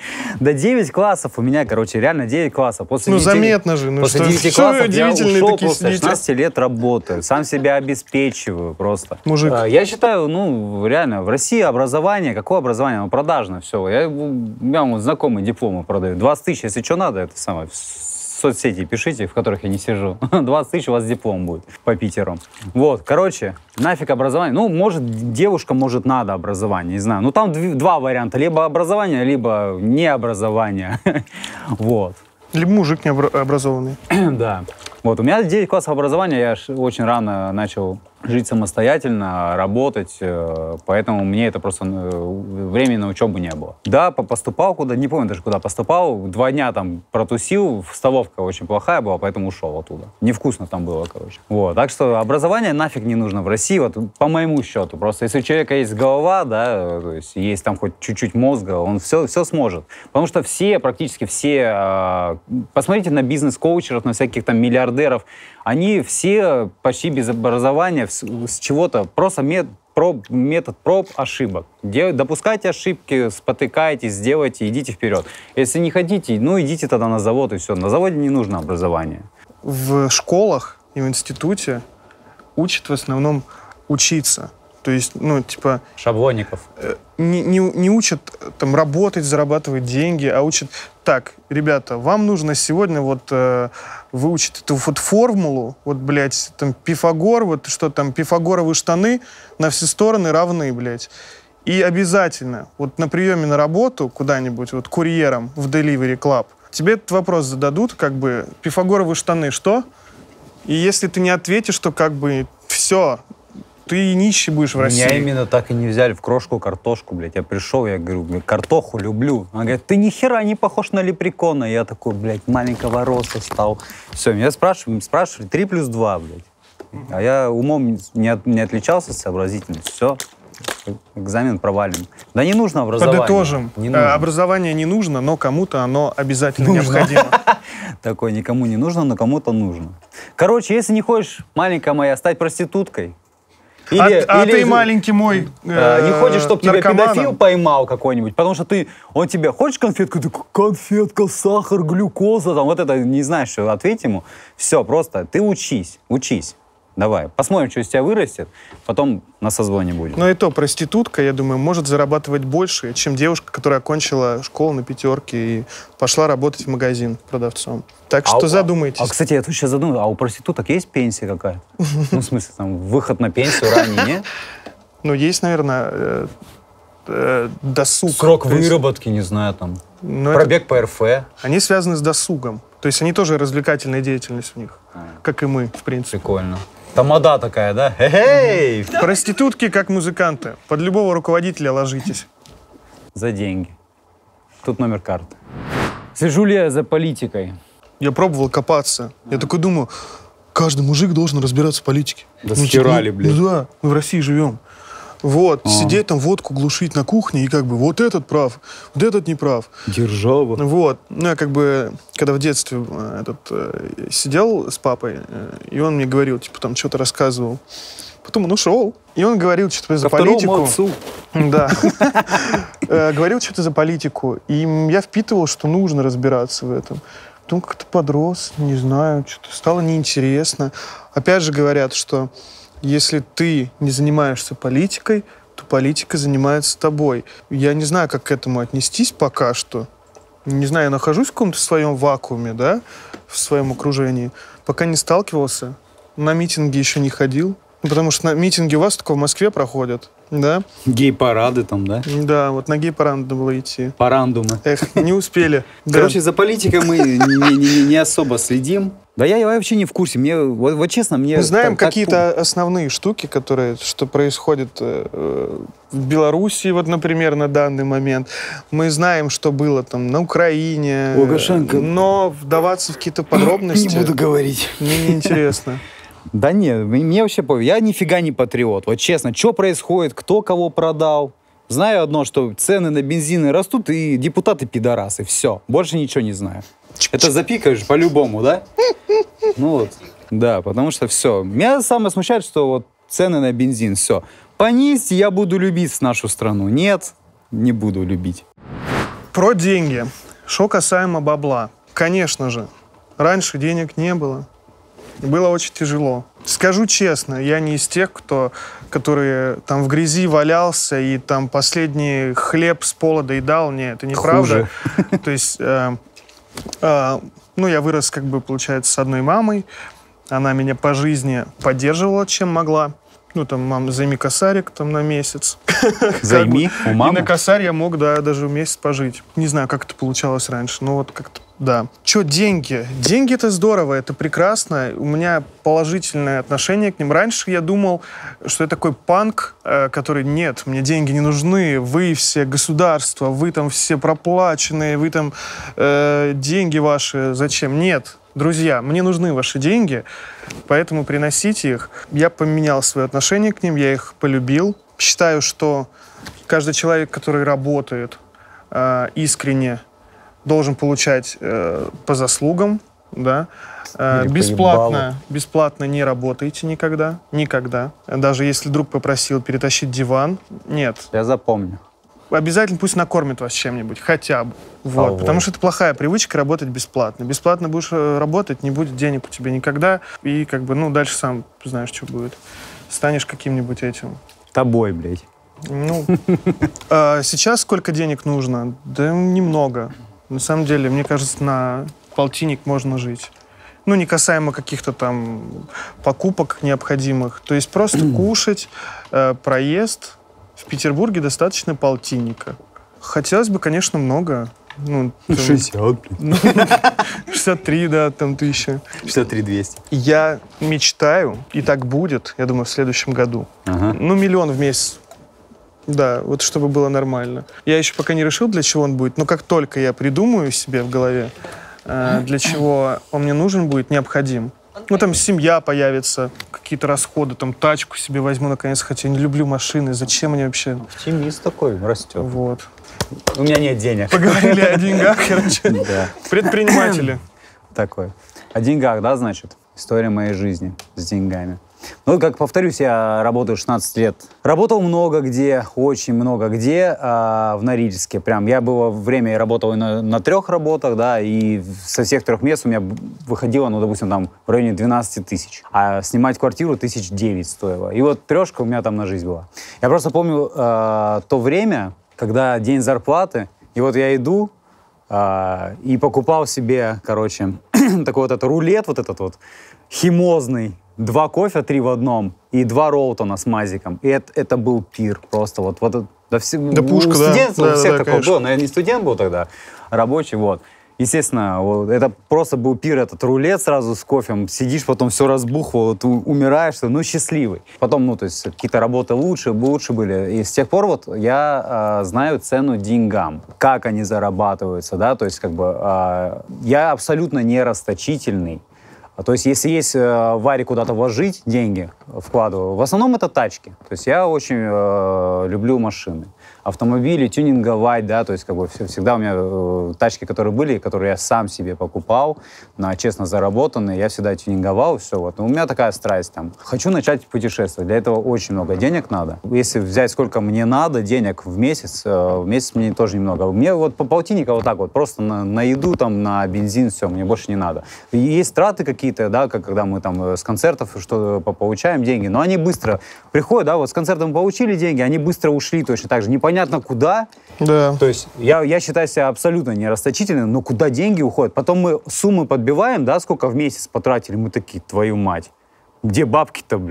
Да девять классов у меня, короче, реально девять классов. Ну, заметно же. После девяти классов я ушел после шестнадцати лет работаю. Сам себя обеспечиваю просто. Мужик. Я считаю, ну, реально, в России образование, какое образование? Ну, продажное все. Я, у меня вот знакомые дипломы продают. двадцать тысяч, если что надо, это самое... соцсети пишите, в которых я не сижу. двадцать тысяч у вас диплом будет по Питеру. Вот, короче, нафиг образование. Ну, может, девушкам, может, надо образование, не знаю. Ну, там два варианта. Либо образование, либо не образование. Вот. Либо мужик необразованный. Да. Вот, у меня девять классов образования, я очень рано начал жить самостоятельно, работать, поэтому мне это просто времени на учебу не было. Да, поступал куда, не помню даже куда поступал, два дня там протусил, столовка очень плохая была, поэтому ушел оттуда. Невкусно там было, короче. Вот, так что образование нафиг не нужно в России, вот по моему счету. Просто если у человека есть голова, да, то есть есть там хоть чуть-чуть мозга, он все, все сможет. Потому что все, практически все, посмотрите на бизнес-коучеров, на всяких там миллиардеров, они все почти без образования, с чего-то, просто мет, проб, метод проб, ошибок. Дел, допускайте ошибки, спотыкайтесь, сделайте, идите вперед. Если не хотите, ну идите тогда на завод и все. На заводе не нужно образование. В школах и в институте учат в основном учиться. То есть, ну, типа... Шаблонников. Не, не, не учат там работать, зарабатывать деньги, а учат... Так, ребята, вам нужно сегодня вот э, выучить эту вот формулу, вот, блядь, там, Пифагор, вот что там, пифагоровые штаны на все стороны равны, блядь. И обязательно, вот на приеме на работу куда-нибудь, вот курьером в Delivery Club, тебе этот вопрос зададут, как бы, пифагоровые штаны что? И если ты не ответишь, то как бы все... Ты нищий будешь в России. Меня именно так и не взяли в крошку картошку, блядь. Я пришел, я говорю, блядь, картоху люблю. Она говорит, ты ни хера не похож на лепрекона. Я такой, блядь, маленького роста стал. Все, меня спрашивали, спрашивали, три плюс два, блядь. А я умом не, от, не отличался, сообразительностью. Все, экзамен провален. Да не нужно образование. Подытожим. Не нужно. Образование не нужно, но кому-то оно обязательно необходимо. Такое никому не нужно, но кому-то нужно. Короче, если не хочешь, маленькая моя, стать проституткой, Или, а, или, а ты, маленький мой, э, не хочешь, чтобы тебя наркоманом. педофил поймал какой-нибудь, потому что ты, он тебе, хочешь конфетку? Ты, конфетка, сахар, глюкоза, там, вот это, не знаешь, что ответь ему. Все, просто ты учись, учись. Давай, посмотрим, что из тебя вырастет, потом на созвоне будем. Но и то, проститутка, я думаю, может зарабатывать больше, чем девушка, которая окончила школу на пятерке и пошла работать в магазин продавцом. Так что а, задумайтесь. А, кстати, я тут сейчас задумался, а у проституток есть пенсия какая? Ну, в смысле, там, выход на пенсию ранее, не? Ну, есть, наверное, досуг. Срок выработки, не знаю, там, пробег по эр эф. Они связаны с досугом. То есть они тоже развлекательная деятельность у них, как и мы, в принципе. Прикольно. Тамада такая, да? Эй! Проститутки как музыканты. Под любого руководителя ложитесь. За деньги. Тут номер карты. Слежу ли я за политикой? Я пробовал копаться. Я такой думаю, каждый мужик должен разбираться в политике. Да ну, схерали, блин. Ну да, мы в России живем. Вот, а. сидеть там водку глушить на кухне и как бы вот этот прав, вот этот не прав. Держава. Вот. Ну, я как бы, когда в детстве этот, э, сидел с папой, э, и он мне говорил, типа, там, что-то рассказывал. Потом он ушел, и он говорил что-то за политику. Да. Говорил что-то за политику, и я впитывал, что нужно разбираться в этом. Потом как-то подрос, не знаю, что-то стало неинтересно. Опять же говорят, что если ты не занимаешься политикой, то политика занимается тобой. Я не знаю, как к этому отнестись пока что. Не знаю, я нахожусь в каком-то своем вакууме, да, в своем окружении. Пока не сталкивался, на митинги еще не ходил. Ну, потому что на митинги у вас только в Москве проходят, да? Гей-парады там, да? Да, вот на гей-парад надо было идти. Парандумы. Эх, не успели. Короче, за политикой мы не, не, не особо следим. Да я, я вообще не в курсе. Мне, вот, вот честно, мне... Мы знаем так, какие-то так... основные штуки, которые, что происходит э, в Беларуси, вот, например, на данный момент. Мы знаем, что было там на Украине. Лукашенко. Но вдаваться в какие-то подробности... Не буду говорить. Мне неинтересно. Да нет, мне вообще пофиг. Я нифига не патриот. Вот честно, что происходит, кто кого продал. Знаю одно, что цены на бензины растут, и депутаты пидорасы. Все. Больше ничего не знаю. Это запикаешь по-любому, да? Ну вот. Да, потому что все. Меня самое смущает, что вот цены на бензин, все. Понизьте, я буду любить нашу страну. Нет, не буду любить. Про деньги. Что касаемо бабла. Конечно же, раньше денег не было. Было очень тяжело. Скажу честно, я не из тех, кто, которые там в грязи валялся и там последний хлеб с пола доедал. Нет, это неправда. Хуже. То есть, э, э, ну, я вырос, как бы, получается, с одной мамой. Она меня по жизни поддерживала, чем могла. Ну, там, мам, займи косарик там на месяц. Займи у мамы? И на косарь я мог, да, даже месяц пожить. Не знаю, как это получалось раньше, но вот как-то, да. Че, деньги? Деньги — это здорово, это прекрасно. У меня положительное отношение к ним. Раньше я думал, что я такой панк, который, нет, мне деньги не нужны, вы все государство, вы там все проплаченные, вы там э, деньги ваши, зачем? Нет. Друзья, мне нужны ваши деньги, поэтому приносите их. Я поменял свое отношение к ним, я их полюбил. Считаю, что каждый человек, который работает э, искренне, должен получать э, по заслугам. Да? Э, бесплатно, бесплатно не работайте никогда. Никогда. Даже если друг попросил перетащить диван, нет. Я запомню. Обязательно пусть накормит вас чем-нибудь, хотя бы. Вот, потому что это плохая привычка работать бесплатно. Бесплатно будешь работать, не будет денег у тебя никогда. И как бы, ну, дальше сам знаешь, что будет. Станешь каким-нибудь этим. Тобой, блядь. Ну, а сейчас сколько денег нужно? Да немного. На самом деле, мне кажется, на полтинник можно жить. Ну, не касаемо каких-то там покупок необходимых. То есть просто кушать, э, проезд. В Петербурге достаточно полтинника. Хотелось бы, конечно, много. Ну, там, шестьдесят. шестьдесят три, да, там тысяча. шестьдесят три двести. Я мечтаю, и так будет, я думаю, в следующем году. Ага. Ну, миллион в месяц. Да, вот чтобы было нормально. Я еще пока не решил, для чего он будет, но как только я придумаю себе в голове, для чего он мне нужен будет, необходим. Ну, там семья появится, какие-то расходы, там тачку себе возьму, наконец, хотя я не люблю машины, зачем они вообще? Оптимист такой, растет. Вот. У меня нет денег. Поговорили о деньгах, короче. Да. Предприниматели. Такой. О деньгах, да, значит? История моей жизни с деньгами. Ну, как повторюсь, я работаю шестнадцать лет. Работал много где, очень много где, а, в Норильске. Прям я было время, я работал на, на трех работах, да, и со всех трех мест у меня выходило, ну, допустим, там в районе двенадцати тысяч. А снимать квартиру тысяч девять стоило. И вот трешка у меня там на жизнь была. Я просто помню а, то время, когда день зарплаты, и вот я иду а, и покупал себе, короче, такой вот этот рулет, вот этот вот химозный, два кофе, три в одном, и два Роутона с мазиком. И это, это был пир просто. Вот, вот, да, все, да пушка, у студентов, да. У всех да, да, такое было. Но я не студент был тогда, рабочий, вот. Естественно, вот, это просто был пир, этот рулет сразу с кофем. Сидишь, потом все разбухло, вот, умираешь, ну, счастливый. Потом, ну, то есть, какие-то работы лучше, лучше были. И с тех пор вот я э, знаю цену деньгам, как они зарабатываются, да, то есть, как бы, э, я абсолютно не расточительный. То есть, если есть э, Варе куда-то вложить деньги, вкладываю, в основном это тачки. То есть, я очень э, люблю машины. Автомобили, тюнинговать, да, то есть, как бы, всегда у меня э, тачки, которые были, которые я сам себе покупал, на честно заработанные, я всегда тюнинговал, все, вот. Но у меня такая страсть, там, хочу начать путешествовать, для этого очень много денег надо. Если взять, сколько мне надо денег в месяц, э, в месяц мне тоже немного. Мне вот по полтинника вот так вот, просто на, на еду, там, на бензин, все, мне больше не надо. И есть траты какие-то, да, как, когда мы там с концертов что получаем деньги, но они быстро приходят, да, вот с концерта мы получили деньги, они быстро ушли точно так же, непонятно куда. Да. То есть я, я считаю себя абсолютно не расточительным, но куда деньги уходят? Потом мы суммы подбиваем, да, сколько в месяц потратили, мы такие, твою мать, где бабки-то, блядь?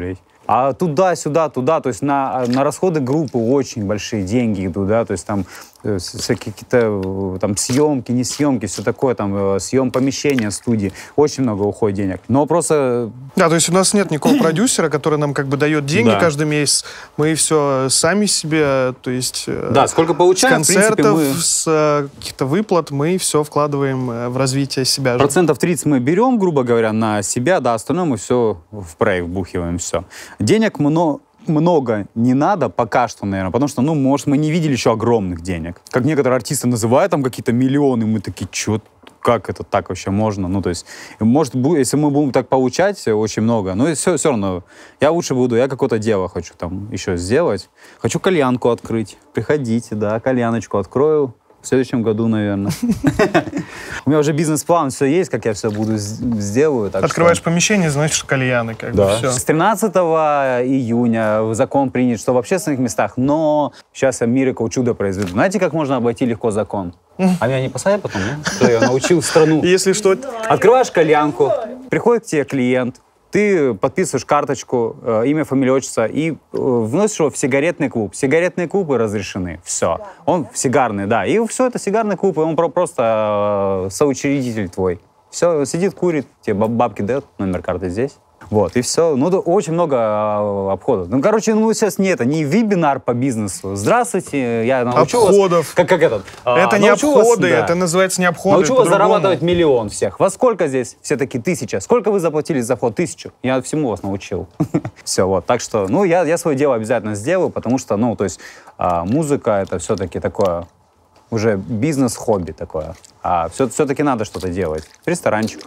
А туда-сюда, туда, то есть на, на расходы группы очень большие деньги идут, да, то есть там всякие какие-то там съемки, не съемки, все такое, там съем помещения, студии, очень много уходит денег. Но просто... Да, то есть у нас нет никакого продюсера, который нам как бы дает деньги да. каждый месяц. Мы все сами себе, то есть... Да, сколько получаем, с концертов, в принципе, мы... с каких-то выплат мы все вкладываем в развитие себя. Процентов тридцать мы берем, грубо говоря, на себя, да, остальное мы все в проект вбухиваем, все. Денег много... много не надо пока что, наверное, потому что, ну, может, мы не видели еще огромных денег. Как некоторые артисты называют там какие-то миллионы, мы такие, что, как это так вообще можно? Ну, то есть, может, если мы будем так получать очень много, ну, все, все равно, я лучше буду, я какое-то дело хочу там еще сделать. Хочу кальянку открыть. Приходите, да, кальяночку открою. В следующем году, наверное. У меня уже бизнес-план, все есть, как я все буду сделаю. Открываешь помещение, значит, кальяны. Да. С тринадцатого июня закон принят, что в общественных местах, но сейчас я миракл, чудо произведу. Знаете, как можно обойти легко закон? А меня не посадят потом, да? Что я научил страну. Если что... Открываешь кальянку, приходит к тебе клиент, ты подписываешь карточку, э, имя, фамилия, отчество и э, вносишь его в сигаретный клуб. Сигаретные клубы разрешены. Все. Он сигарный, да. И все, это сигарный клуб, и он про просто э, соучредитель твой. Все, сидит, курит, тебе бабки дает, номер карты здесь. Вот, и все. Ну, очень много э, обходов. Ну, короче, ну, сейчас не это, не вебинар по бизнесу. Здравствуйте, я научу обходов. вас... Как, как этот? Это а, не обходы, вас, да. это называется не обходы. Научу вас зарабатывать миллион всех. Во сколько здесь? Все такие, тысяча. Сколько вы заплатили за вход? Тысячу. Я всему вас научил. Все, вот. Так что, ну, я, я свое дело обязательно сделаю, потому что, ну, то есть, а, музыка — это все-таки такое, уже бизнес-хобби такое. А все, все-таки надо что-то делать. Ресторанчик.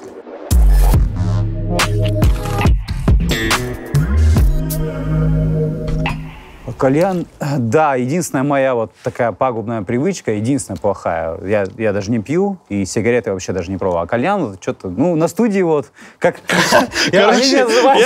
Кальян, да, единственная моя вот такая пагубная привычка, единственная плохая. Я, я даже не пью, и сигареты вообще даже не пробовал. А кальян, вот, что-то, ну, на студии вот, как... Короче,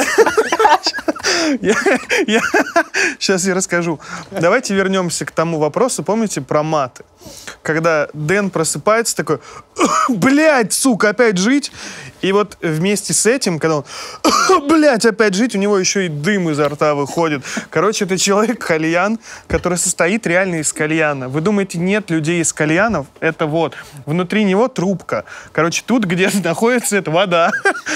сейчас я расскажу. Давайте вернемся к тому вопросу, помните, про маты? Когда Дэн просыпается такой, блядь, сука, опять жить? И вот вместе с этим, когда он, блядь, опять жить, у него еще и дым изо рта выходит. Короче, это человек-кальян, который состоит реально из кальяна. Вы думаете, нет людей из кальянов? Это вот, внутри него трубка. Короче, тут где-то находится эта вода.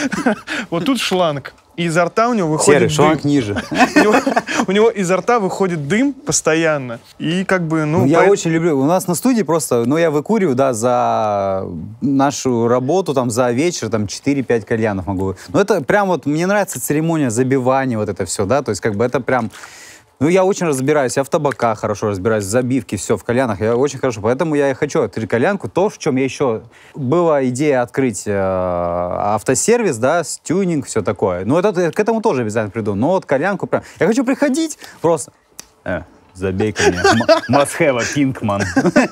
Вот тут шланг. И изо рта у него выходит Серый, дым. шланг ниже. У него, у него изо рта выходит дым постоянно. И как бы, ну... ну я по... очень люблю. У нас на студии просто, ну, я выкуриваю, да, за нашу работу, там, за вечер, там, четыре-пять кальянов могу. Ну, это прям вот, мне нравится церемония забивания, вот это все, да, то есть, как бы, это прям... Ну, я очень разбираюсь, я в табаках хорошо разбираюсь, в забивке, все, в кальянах, я очень хорошо. Поэтому я и хочу открыть кальянку. То, в чем я еще... Была идея открыть э, автосервис, да, с тюнинг, все такое. Ну, это, к этому тоже обязательно приду. Но вот кальянку прям... Я хочу приходить просто... Э, забей-ка мне. Must have a Pinkman.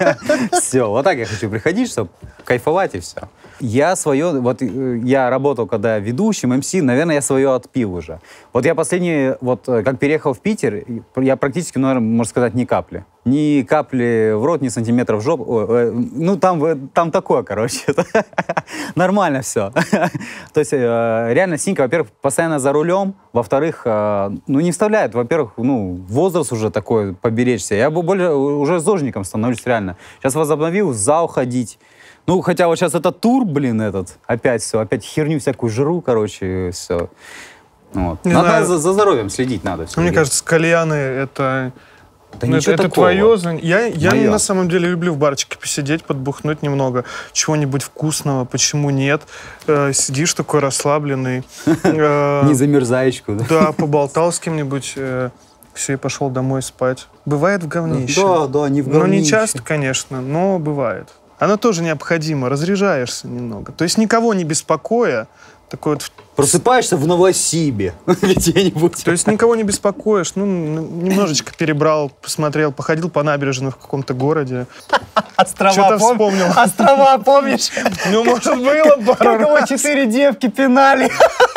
Все, вот так я хочу приходить, чтобы кайфовать и все. Я свое, вот я работал когда ведущим, эм си, наверное, я свое отпил уже. Вот я последний, вот как переехал в Питер, я практически, наверное, можно сказать, ни капли. Ни капли в рот, ни сантиметров в жопу. О, ну, там, там такое, короче. Нормально все. То есть, реально, Синька, во-первых, постоянно за рулем, во-вторых, ну, не вставляет, во-первых, ну, возраст уже такой, поберечься. Я бы более, уже зожником становлюсь, реально. Сейчас возобновил в зал ходить. Ну, хотя вот сейчас этот тур, блин, этот, опять все, опять херню всякую жру, короче, все. Вот. Надо знаю. За, за здоровьем следить надо. Мне следить. кажется, кальяны — это... Да ну, это, это твое. Я, я на самом деле люблю в барчике посидеть, подбухнуть немного, чего-нибудь вкусного, почему нет. Э, сидишь такой расслабленный. Э, Не замерзаечку, да? Да, поболтал с кем-нибудь, э, все, и пошел домой спать. Бывает в говнище. Да, да, не в говнище. Ну, не часто, конечно, но бывает. Оно тоже необходимо, разряжаешься немного. То есть никого не беспокоя, такой вот... Просыпаешься в Новосибе где-нибудь. То есть никого не беспокоишь, ну, немножечко перебрал, посмотрел, походил по набережной в каком-то городе. Острова, что-то вспомнил. Острова, помнишь? Ну, может, было пару Как его четыре девки пинали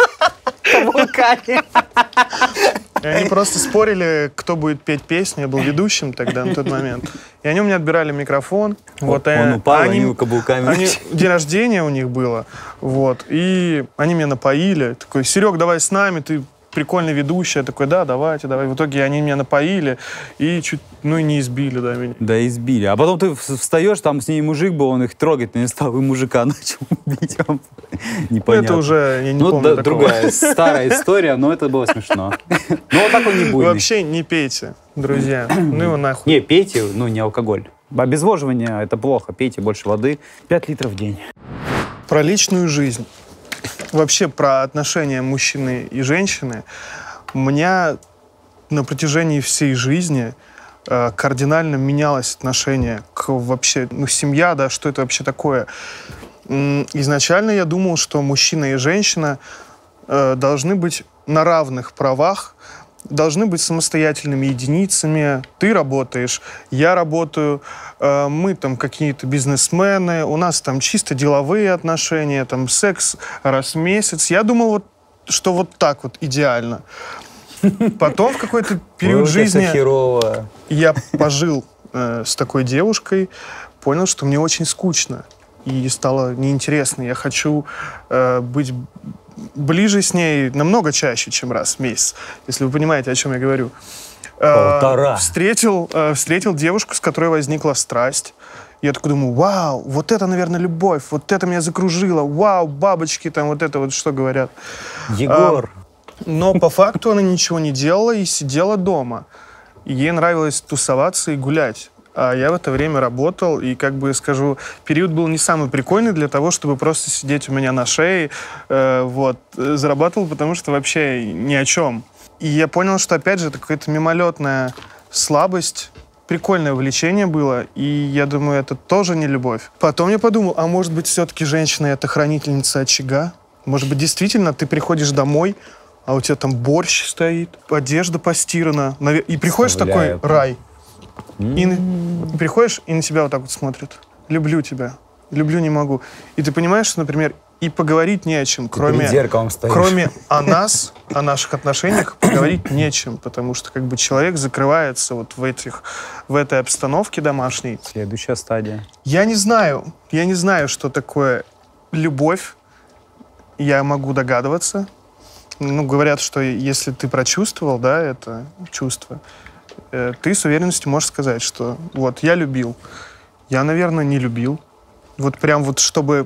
по вулкане. И они просто спорили, кто будет петь песню. Я был ведущим тогда, на тот момент. И они у меня отбирали микрофон. Вот, он упал, они, они каблуками. Они, день рождения у них было. Вот, и они меня напоили. Такой, Серег, давай с нами, ты прикольный ведущий. Я такой, да, давайте, давай. В итоге они меня напоили и чуть, ну и не избили, да, меня. Да, избили. А потом ты встаешь, там с ней мужик был, он их трогать не стал, и мужика начал бить. Непонятно. Это уже, я не ну, помню да, другая старая история, но это было смешно. Ну, вот такой не буйный. Вообще не пейте, друзья. Ну его нахуй. Не, пейте, ну, не алкоголь. Обезвоживание — это плохо. Пейте больше воды. пять литров в день. Про личную жизнь. Вообще про отношения мужчины и женщины. У меня на протяжении всей жизни э, кардинально менялось отношение к вообще, ну, семья, да, что это вообще такое. М, Изначально я думал, что мужчина и женщина э, должны быть на равных правах, должны быть самостоятельными единицами. Ты работаешь, я работаю, э, мы там какие-то бизнесмены, у нас там чисто деловые отношения, там секс раз в месяц. Я думал, вот, что вот так вот идеально. Потом в какой-то период жизни я пожил э, с такой девушкой, понял, что мне очень скучно и стало неинтересно. Я хочу э, быть ближе с ней намного чаще, чем раз в месяц, если вы понимаете, о чем я говорю. Полтора. Э, встретил, э, встретил девушку, с которой возникла страсть. Я такой думаю, вау, вот это, наверное, любовь, вот это меня закружило, вау, бабочки там, вот это вот что говорят. Егор. А, но по факту она ничего не делала и сидела дома. И ей нравилось тусоваться и гулять. А я в это время работал, и, как бы скажу, период был не самый прикольный для того, чтобы просто сидеть у меня на шее, э, вот, зарабатывал, потому что вообще ни о чем. И я понял, что, опять же, это какая-то мимолетная слабость, прикольное увлечение было, и я думаю, это тоже не любовь. Потом я подумал, а может быть, все-таки женщина — это хранительница очага? Может быть, действительно, ты приходишь домой, а у тебя там борщ стоит, одежда постирана, и приходишь такой рай. И, и приходишь, и на тебя вот так вот смотрят. Люблю тебя. Люблю, не могу. И ты понимаешь, что, например, и поговорить не о чем, кроме, кроме о нас, о наших отношениях, поговорить не о чем, потому что как бы человек закрывается вот в, этих, в этой обстановке домашней. Следующая стадия. Я не знаю, я не знаю, что такое любовь. Я могу догадываться. Ну, говорят, что если ты прочувствовал, да, это чувство, ты с уверенностью можешь сказать, что вот я любил, я, наверное, не любил. Вот прям вот чтобы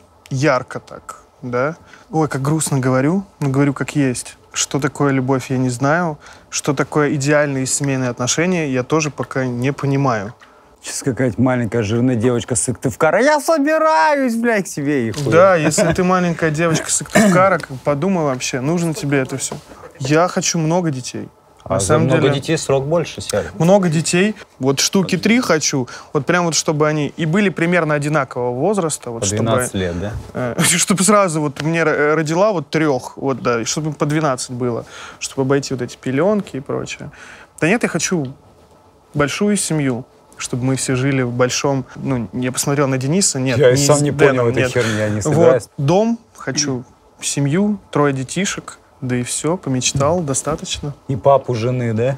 ярко так, да. Ой, как грустно говорю, но говорю как есть. Что такое любовь, я не знаю. Что такое идеальные семейные отношения, я тоже пока не понимаю. Сейчас какая-то маленькая жирная девочка с Сыктывкара. Я собираюсь, блядь, к тебе их. Да, если ты маленькая девочка с Сыктывкара, подумай вообще, нужно тебе это все. Я хочу много детей. А за много деле, детей срок больше, Серый. Много детей. Вот штуки три хочу. Вот прям вот, чтобы они и были примерно одинакового возраста. Вот, по двенадцать чтобы, лет, да? Э, чтобы сразу вот мне родила вот трех, вот, да, и чтобы по двенадцать было, чтобы обойти вот эти пеленки и прочее. Да нет, я хочу большую семью, чтобы мы все жили в большом... Ну, я посмотрел на Дениса, нет. Я не сам не понял этой нет. херни, я не собираюсь. Вот, дом, хочу семью, трое детишек. Да и все, помечтал, достаточно. И папу жены, да?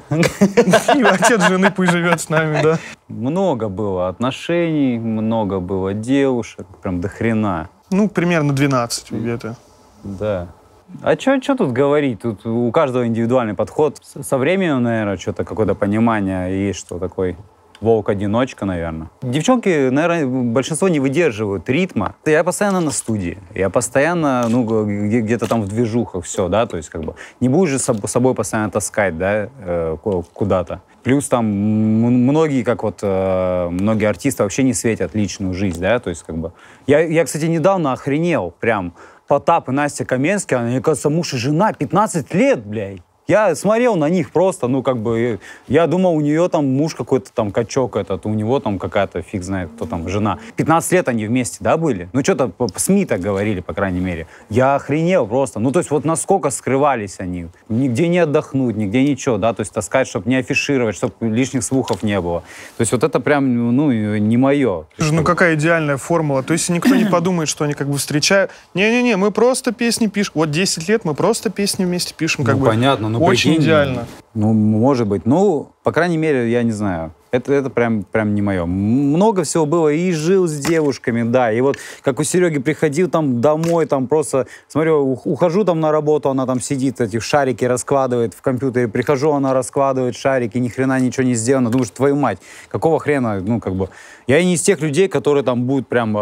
И отец жены пусть живет с нами, да. Много было отношений, много было девушек, прям до хрена. Ну, примерно двенадцать где-то. Да. А что тут говорить? Тут у каждого индивидуальный подход. Со временем, наверное, что-то какое-то понимание есть, что такой... Волк-одиночка, наверное. Девчонки, наверное, большинство не выдерживают ритма. Я постоянно на студии. Я постоянно, ну, где-то там в движухах, все, да, то есть, как бы, не будешь же с собой постоянно таскать, да, куда-то. Плюс там многие, как вот, многие артисты вообще не светят личную жизнь, да, то есть, как бы. Я, я кстати, недавно охренел, прям, Потап и Настя Каменские, они, кажется, муж и жена, пятнадцать лет, блядь. Я смотрел на них просто, ну, как бы, я думал, у нее там муж какой-то там качок этот, у него там какая-то, фиг знает, кто там, жена. пятнадцать лет они вместе, да, были? Ну, что-то по СМИ так говорили, по крайней мере. Я охренел просто. Ну, то есть вот насколько скрывались они. Нигде не отдохнуть, нигде ничего, да, то есть таскать, чтобы не афишировать, чтобы лишних слухов не было. То есть вот это прям, ну, не мое. Ну, какая идеальная формула. То есть никто не подумает, что они как бы встречают. Не-не-не, мы просто песни пишем. Вот десять лет мы просто песни вместе пишем, как ну, бы. понятно, ну, очень прикинь, идеально. Ну, может быть. Ну, по крайней мере, я не знаю. Это, это прям, прям не мое. Много всего было. И жил с девушками, да. И вот как у Сереги приходил там домой, там просто, смотрю, ухожу там на работу, она там сидит, эти шарики раскладывает в компьютере. Прихожу, она раскладывает шарики, ни хрена ничего не сделано. Думаешь, твою мать, какого хрена, ну, как бы... Я и не из тех людей, которые там будут прям,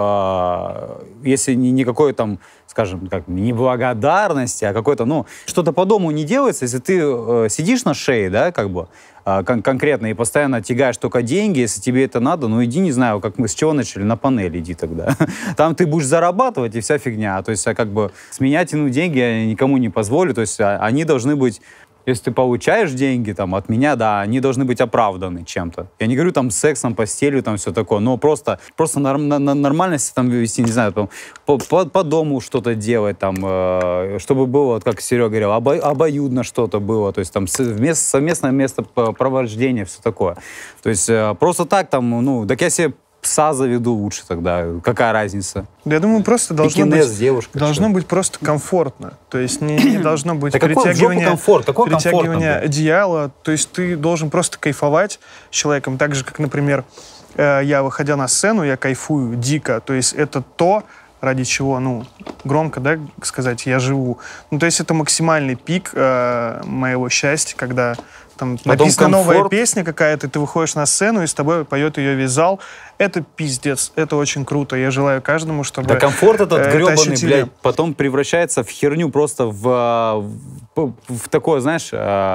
э, если не, никакой там, скажем, как, неблагодарности, а какой-то, ну, что-то по дому не делается, если ты э, сидишь на шее, да, как бы, э, кон- конкретно, и постоянно тягаешь только деньги, если тебе это надо, ну, иди, не знаю, как мы с чего начали, на панель иди тогда. Там ты будешь зарабатывать, и вся фигня. То есть, как бы, с меня тянуть деньги я никому не позволю, то есть, они должны быть... Если ты получаешь деньги там, от меня, да, они должны быть оправданы чем-то. Я не говорю там сексом, постелью, там все такое, но просто, просто норм, на, на нормальности там вести, не знаю, там, по, по, по дому что-то делать, там, э, чтобы было, вот как Серега говорил, обо, обоюдно что-то было, то есть там совмест, совместное местопровождение, все такое. То есть э, просто так там, ну, так я себе пса заведу лучше тогда. Какая разница? Я думаю, просто должно, быть, девушка, должно быть просто комфортно. То есть не, не должно быть перетягивание, комфорт? Какой перетягивание одеяла. То есть ты должен просто кайфовать с человеком. Так же, как, например, я, выходя на сцену, я кайфую дико. То есть это то, ради чего, ну, громко, да, сказать, я живу. Ну, то есть это максимальный пик э, моего счастья, когда там Потом написана комфорт. новая песня какая-то, ты выходишь на сцену, и с тобой поет ее весь зал. Это пиздец, это очень круто. Я желаю каждому, чтобы... Да комфорт этот э, гребаный, ощутили. блядь, потом превращается в херню просто в, в, в такое, знаешь,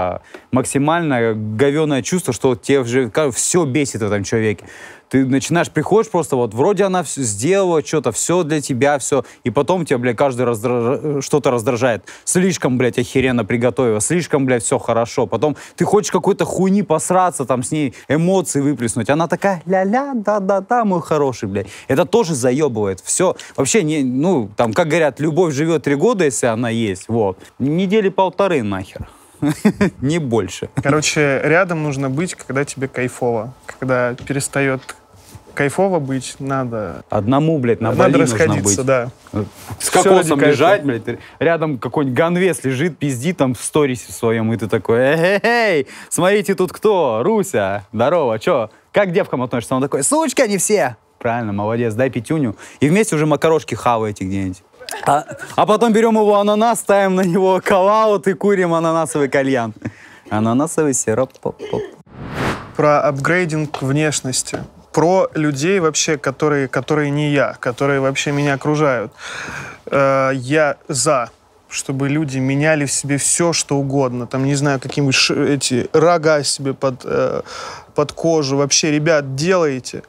максимально говёное чувство, что тебе уже все бесит в этом человеке. Ты начинаешь, приходишь просто, вот, вроде она все сделала, что-то, все для тебя, все, и потом тебя, блядь, каждый раздраж... что-то раздражает. Слишком, блядь, охеренно приготовила, слишком, блядь, все хорошо. Потом ты хочешь какой-то хуйни посраться, там, с ней эмоции выплеснуть. Она такая, ля-ля, да-да-да, мой хороший, блядь. Это тоже заебывает. Все, вообще, не, ну, там, как говорят, любовь живет три года, если она есть, вот. Недели полторы, нахер. Не больше. Короче, рядом нужно быть, когда тебе кайфово. Когда перестает кайфово быть, надо... Одному, блядь, на надо Бали нужно расходиться, быть. да. С кокосом лежать, блядь, рядом какой-нибудь ганвес лежит, пиздит там в сторисе своем, и ты такой, эй-эй-эй, смотрите, тут кто? Руся, здорово, чё? Как к девкам относишься? Он такой, сучка, не все. Правильно, молодец, дай пятюню. И вместе уже макарошки хаваете где-нибудь. А, а потом берем его ананас, ставим на него калаут и курим ананасовый кальян. Ананасовый сироп. Поп-поп. Про апгрейдинг внешности. Про людей вообще, которые, которые не я, которые вообще меня окружают. Э, я за, чтобы люди меняли в себе все, что угодно. Там, не знаю, какие-нибудь ш- эти рога себе под, э, под кожу. Вообще, ребят, делайте.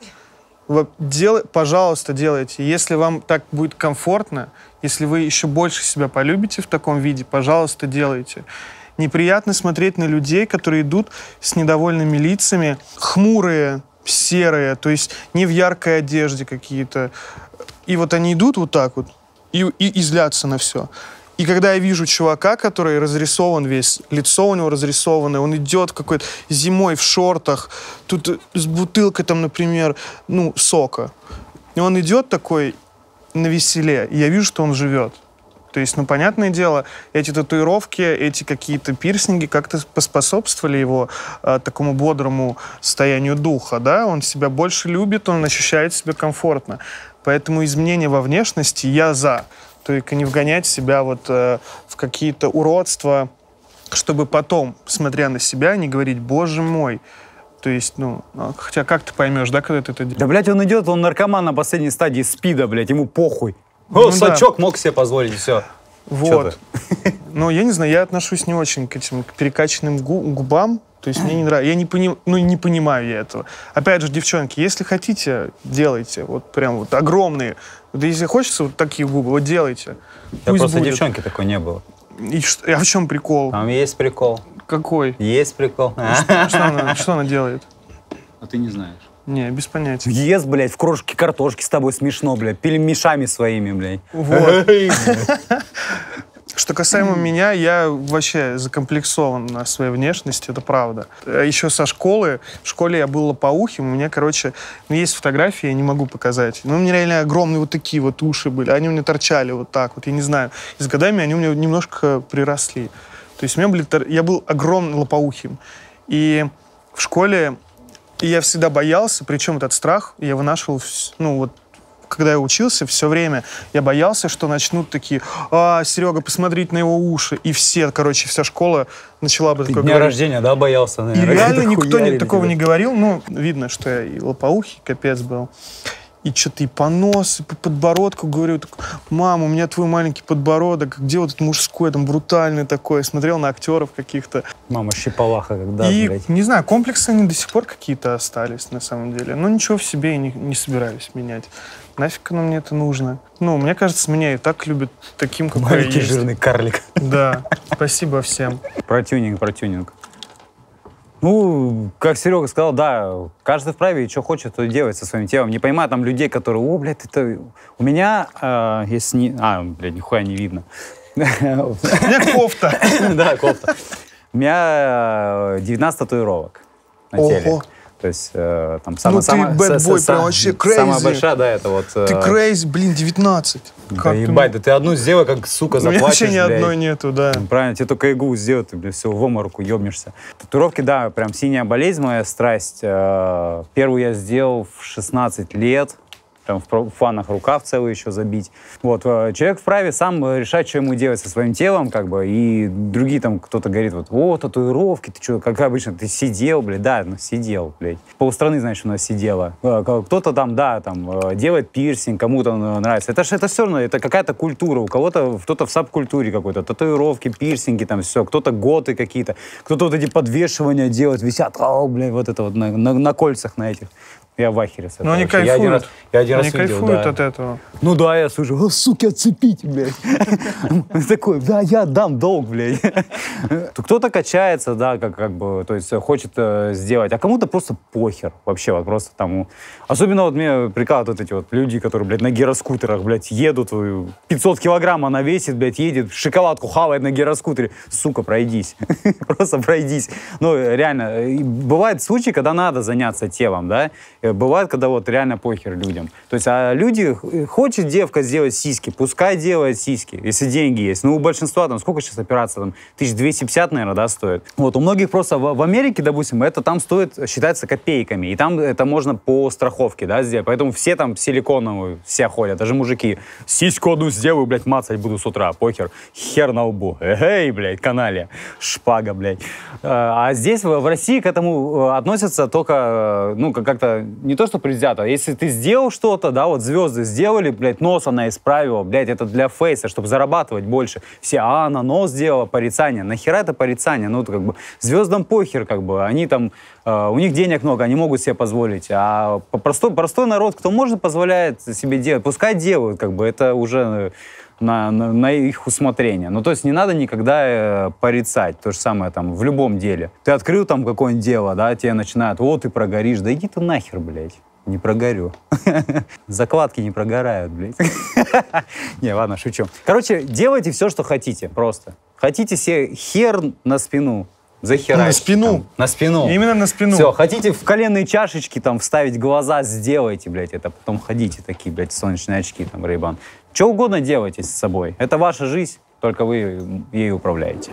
Дел... Пожалуйста, делайте. Если вам так будет комфортно, если вы еще больше себя полюбите в таком виде, пожалуйста, делайте. Неприятно смотреть на людей, которые идут с недовольными лицами, хмурые, серые, то есть не в яркой одежде какие-то. И вот они идут вот так вот и, и, и злятся на все. И когда я вижу чувака, который разрисован весь, лицо у него разрисованное, он идет какой-то зимой в шортах, тут с бутылкой там, например, ну, сока. И он идет такой навеселе, и я вижу, что он живет. То есть, ну, понятное дело, эти татуировки, эти какие-то пирсинги как-то поспособствовали его э, такому бодрому состоянию духа, да? Он себя больше любит, он ощущает себя комфортно. Поэтому изменения во внешности я за. Только не вгонять себя вот э, в какие-то уродства, чтобы потом, смотря на себя, не говорить «Боже мой». То есть, ну, хотя как ты поймешь, да, когда ты это делаешь? Да, блядь, он идет, он наркоман на последней стадии спида, блядь, ему похуй. О, Ну, сачок да. Мог себе позволить, все. Вот. Ну, я не знаю, я отношусь не очень к этим к перекачанным гу- губам. То есть мне не нравится. Я не, пони... ну, не понимаю я этого. Опять же, девчонки, если хотите, делайте. Вот прям вот огромные. Вот если хочется вот такие губы, вот делайте. Да просто будет. Девчонки такой не было. И что... а в чем прикол? Там есть прикол. Какой? Есть прикол. Что, что, она, что она делает? А ты не знаешь. Не, без понятия. Ест, блядь, в крошке картошки с тобой смешно, блядь, пельмешами своими, блядь. Вот. Что касаемо меня, я вообще закомплексован на своей внешности, это правда. Еще со школы, в школе я был лопоухим, у меня, короче, ну, есть фотографии, я не могу показать. Ну, у меня реально огромные вот такие вот уши были, они у меня торчали вот так вот, я не знаю. И с годами они у меня немножко приросли. То есть у меня были, я был огромным лопоухим. И в школе И я всегда боялся, причем этот страх я вынашивал, ну вот, когда я учился, все время я боялся, что начнут такие: а, Серега, посмотреть на его уши. И все, короче, вся школа начала бы такое Дня говорить. рождения, да, боялся, наверное. И реально никто не, такого тебя. не говорил. Ну, видно, что я и лопоухий капец был. И что-то и по носу, и по подбородку говорю: так, мам, у меня твой маленький подбородок, где вот этот мужской, там, брутальный такой. Смотрел на актеров каких-то. Мама щипалаха, когда, И, блядь. не знаю, комплексы они до сих пор какие-то остались, на самом деле. Но ничего в себе и не, не собираюсь менять. Нафиг оно мне это нужно? Ну, мне кажется, меня и так любят таким, какой я Маленький есть. жирный карлик. Да, спасибо всем. Про тюнинг, про тюнинг. Ну, как Серега сказал, да, каждый вправе, что хочет, то и делает со своим телом. Не понимаю там людей, которые: о, блядь, это... У меня, э, если не... А, блядь, нихуя не видно. У меня кофта. Да, кофта. У меня девятнадцать татуировок на теле. Ого. То есть э, там самая... Ну ты самая- bad с- boy, с- прям сам- вообще Самая crazy. большая, да, это вот... э, Ты крейзи, блин, девятнадцать. Да Как ты ебать, да ты одну сделай, как, сука, У меня заплачешь, вообще ни блядь. одной нету, да. Правильно, тебе только иглу сделают, ты, блядь, все, в оморку ебнешься. Татуировки, да, прям синяя болезнь, моя страсть. Э, Первую я сделал в шестнадцать лет. Прям в про- в фанах рукав целый еще забить. Вот, э, человек вправе сам э, решать, что ему делать со своим телом, как бы, и другие там, кто-то говорит: вот, о, татуировки, ты что, как обычно, ты сидел, блядь, да, ну, сидел, блядь. Полстраны, знаешь, у нас сидела. Э, Кто-то там, да, там, э, делает пирсинг, кому-то э, нравится. Это же, это все равно, это какая-то культура. У кого-то, кто-то в сабкультуре какой-то, татуировки, пирсинги, там, все. Кто-то готы какие-то, кто-то вот эти подвешивания делает, висят, о, блядь, вот это вот на, на, на кольцах на этих. Я в ахере с этого. Но они вообще. Я один раз, кайфуют. я один Они раз видел, кайфуют да. от этого. Ну да, я слушаю: о, суки, отцепите, блядь. Такой: да, я отдам долг, блядь. Кто-то качается, да, как, как бы, то есть хочет э, сделать, а кому-то просто похер вообще, вот просто там. Особенно вот мне прикалывают вот эти вот люди, которые, блядь, на гироскутерах, блядь, едут, э, пятьсот килограмм она весит, блядь, едет, шоколадку хавает на гироскутере. Сука, пройдись. Просто пройдись. Ну, реально, и бывают случаи, когда надо заняться телом, да, бывает, когда вот реально похер людям. То есть, а люди, хочет девка сделать сиськи, пускай делает сиськи, если деньги есть. Ну, у большинства, там, сколько сейчас операция, там, тысяча двести пятьдесят, наверное, да, стоит. Вот, у многих просто в, в Америке, допустим, это там стоит, считается копейками, и там это можно по страховке, да, сделать. Поэтому все там силиконовые, все ходят, даже мужики. Сиську одну сделаю, блядь, мацать буду с утра, похер, хер на лбу. Эй, блядь, каналья, шпага, блядь. А здесь, в России, к этому относятся только, ну, как-то не то, что предвзято. Если ты сделал что-то, да, вот звезды сделали, блядь, нос она исправила, блядь, это для фейса, чтобы зарабатывать больше. Все: а, она нос сделала, порицание. Нахера это порицание? Ну, как бы, звездам похер, как бы, они там, э, у них денег много, они могут себе позволить. А простой, простой народ, кто может, позволяет себе делать, пускай делают, как бы, это уже на, на, на их усмотрение. Ну, то есть не надо никогда э, порицать. То же самое там в любом деле. Ты открыл там какое-нибудь дело, да, тебе начинают: о, ты прогоришь. Да иди ты нахер, блядь. Не прогорю. Закладки не прогорают, блядь. Не, ладно, шучу. Короче, делайте все, что хотите, просто. Хотите себе хер на спину, захерачьте. На спину. Там, на спину. Именно на спину. Все, хотите в коленные чашечки там вставить глаза, сделайте, блядь, это. Потом ходите такие, блядь, солнечные очки, там, Ray-Ban. Что угодно делайте с собой. Это ваша жизнь, только вы ей управляете.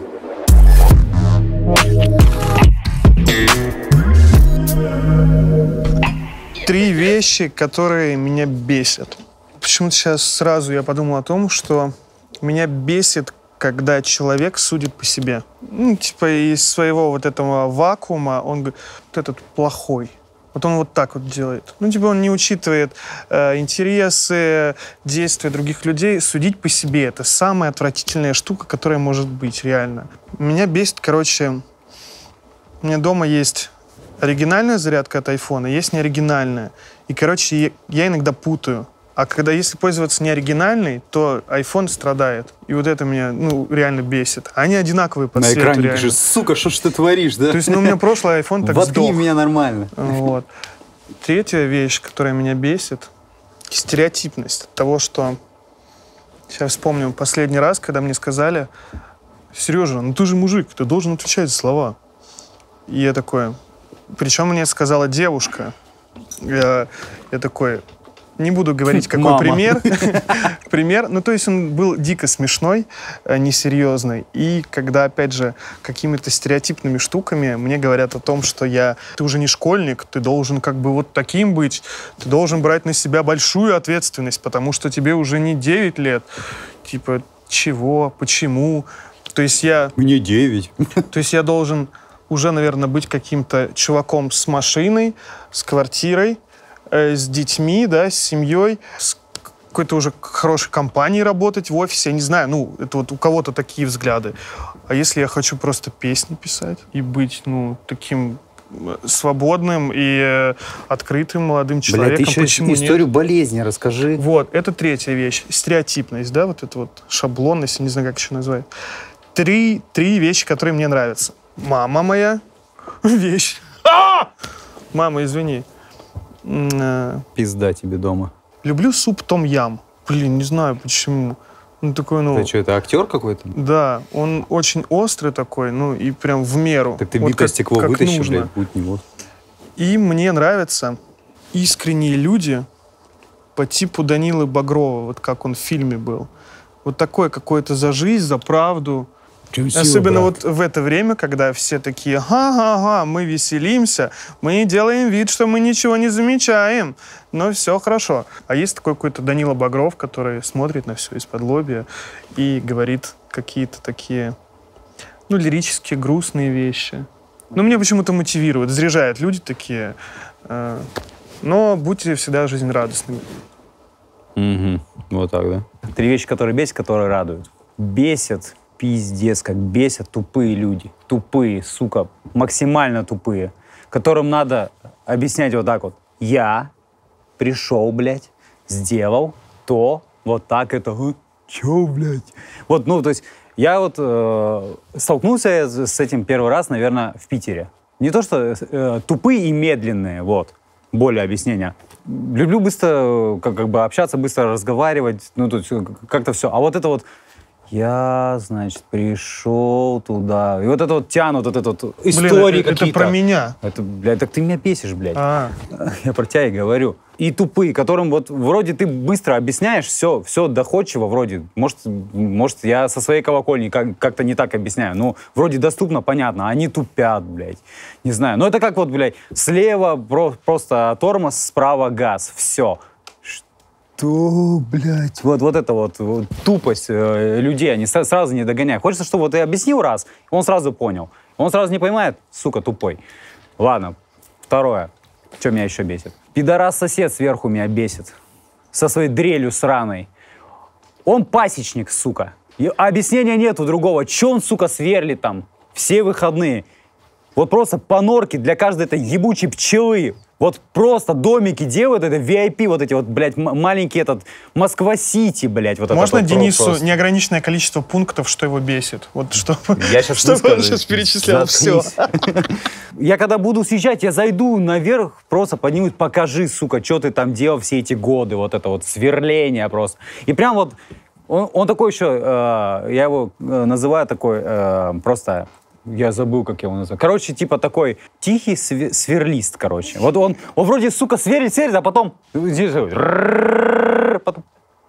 Три вещи, которые меня бесят. Почему-то сейчас сразу я подумал о том, что меня бесит, когда человек судит по себе. Ну, типа из своего вот этого вакуума он говорит: вот этот плохой. Вот он вот так вот делает. Ну, типа он не учитывает э, интересы, действия других людей. Судить по себе — это самая отвратительная штука, которая может быть, реально. Меня бесит, короче, у меня дома есть оригинальная зарядка от айфона, есть неоригинальная. И, короче, я, я иногда путаю. А когда, если пользоваться неоригинальной, то iPhone страдает. И вот это меня, ну, реально бесит. Они одинаковые по На цвету, экране реально. пишешь: сука, что ж ты творишь, да? То есть, ну, у меня прошлый iPhone так Воткни сдох. меня нормально. Вот. Третья вещь, которая меня бесит, стереотипность от того, что... Сейчас вспомню последний раз, когда мне сказали: Сережа, ну ты же мужик, ты должен отвечать за слова. И я такой... Причем мне сказала девушка. Я, я такой... Не буду говорить, какой Мама. пример. Пример. Ну, то есть он был дико смешной, э, несерьезный. И когда, опять же, какими-то стереотипными штуками мне говорят о том, что я... Ты уже не школьник, ты должен как бы вот таким быть. Ты должен брать на себя большую ответственность, потому что тебе уже не девять лет. Типа, чего? Почему? То есть я... Мне девять. То есть я должен уже, наверное, быть каким-то чуваком с машиной, с квартирой, э, с детьми, да, с семьей, с какой-то уже хорошей компанией работать в офисе. Я не знаю, ну, это вот у кого-то такие взгляды. А если я хочу просто песни писать и быть, ну, таким свободным и э, открытым молодым человеком, Блядь, ты еще почему историю нет? болезни расскажи. Вот, это третья вещь. Стереотипность, да, вот это вот шаблонность, я не знаю, как еще назвать. Три, три вещи, которые мне нравятся. Мама моя. Вещь. А! Мама, извини. М, э, Пизда тебе дома. Люблю суп том-ям. Блин, не знаю почему. Он такой, ну... Ты что, это актер какой-то? Да, он очень острый такой, ну и прям в меру. Так ты Вот битое как- стекло как вытащи, нужно. блядь, будь не вот. И мне нравятся искренние люди по типу Данилы Багрова, вот как он в фильме был. Вот такой какой-то за жизнь, за правду. Особенно вот в это время, когда все такие, ага-ага, мы веселимся, мы делаем вид, что мы ничего не замечаем, но все хорошо. А есть такой какой-то Данила Багров, который смотрит на все из-под лобья и говорит какие-то такие, ну, лирические, грустные вещи. Ну, меня почему-то мотивирует, заряжают люди такие. э, Но будьте всегда жизнерадостными. Угу. Вот так, да? Три вещи, которые бесят, которые радуют. Бесят, пиздец, как бесят тупые люди. Тупые, сука, максимально тупые. Которым надо объяснять вот так вот. Я пришел, блядь, сделал то, вот так это. «Э, Чё, блядь? Вот, ну, то есть, я вот э, столкнулся с этим первый раз, наверное, в Питере. Не то, что э, тупые и медленные, вот, более объяснения. Люблю быстро как, как бы общаться, быстро разговаривать, ну, тут как-то все. А вот это вот, я, значит, пришел туда. И вот это вот тянут, вот это вот истории Блин, это, какие-то. это про меня. Это, блядь, так ты меня бесишь, блядь. А, Я про тебя и говорю. И тупые, которым вот вроде ты быстро объясняешь, все, все доходчиво вроде. Может, может я со своей колокольни как- как-то не так объясняю. Ну, вроде доступно, понятно. Они тупят, блядь. Не знаю. Но это как вот, блядь, слева про- просто тормоз, справа газ. Все. Что, блядь? Вот, вот это вот, вот тупость э, людей, они с- сразу не догоняют. Хочется, чтобы вот ты объяснил раз, он сразу понял. Он сразу не понимает, сука, тупой. Ладно, второе. Что меня еще бесит? Пидорас-сосед сверху меня бесит. Со своей дрелью сраной. Он пасечник, сука. И объяснения нету другого. Че он, сука, сверлит там все выходные? Вот просто по норке для каждой этой ебучей пчелы. Вот просто домики делают, это ви ай пи, вот эти вот, блядь, м- маленький этот Москва-Сити, блядь. Вот можно этот вот Денису просто. неограниченное количество пунктов, что его бесит? Вот чтобы, Я щас чтобы он выскажу. сейчас перечислял все. Заткнись. Я когда буду съезжать, я зайду наверх, просто поднимусь, покажи, сука, что ты там делал все эти годы, вот это вот сверление просто. И прям вот, он, он такой еще, э, я его э, называю такой, э, просто, я забыл, как я его называю. Короче, типа такой тихий све- сверлист, короче. Вот он, он вроде, сука, сверлит, сверлит, а потом, потом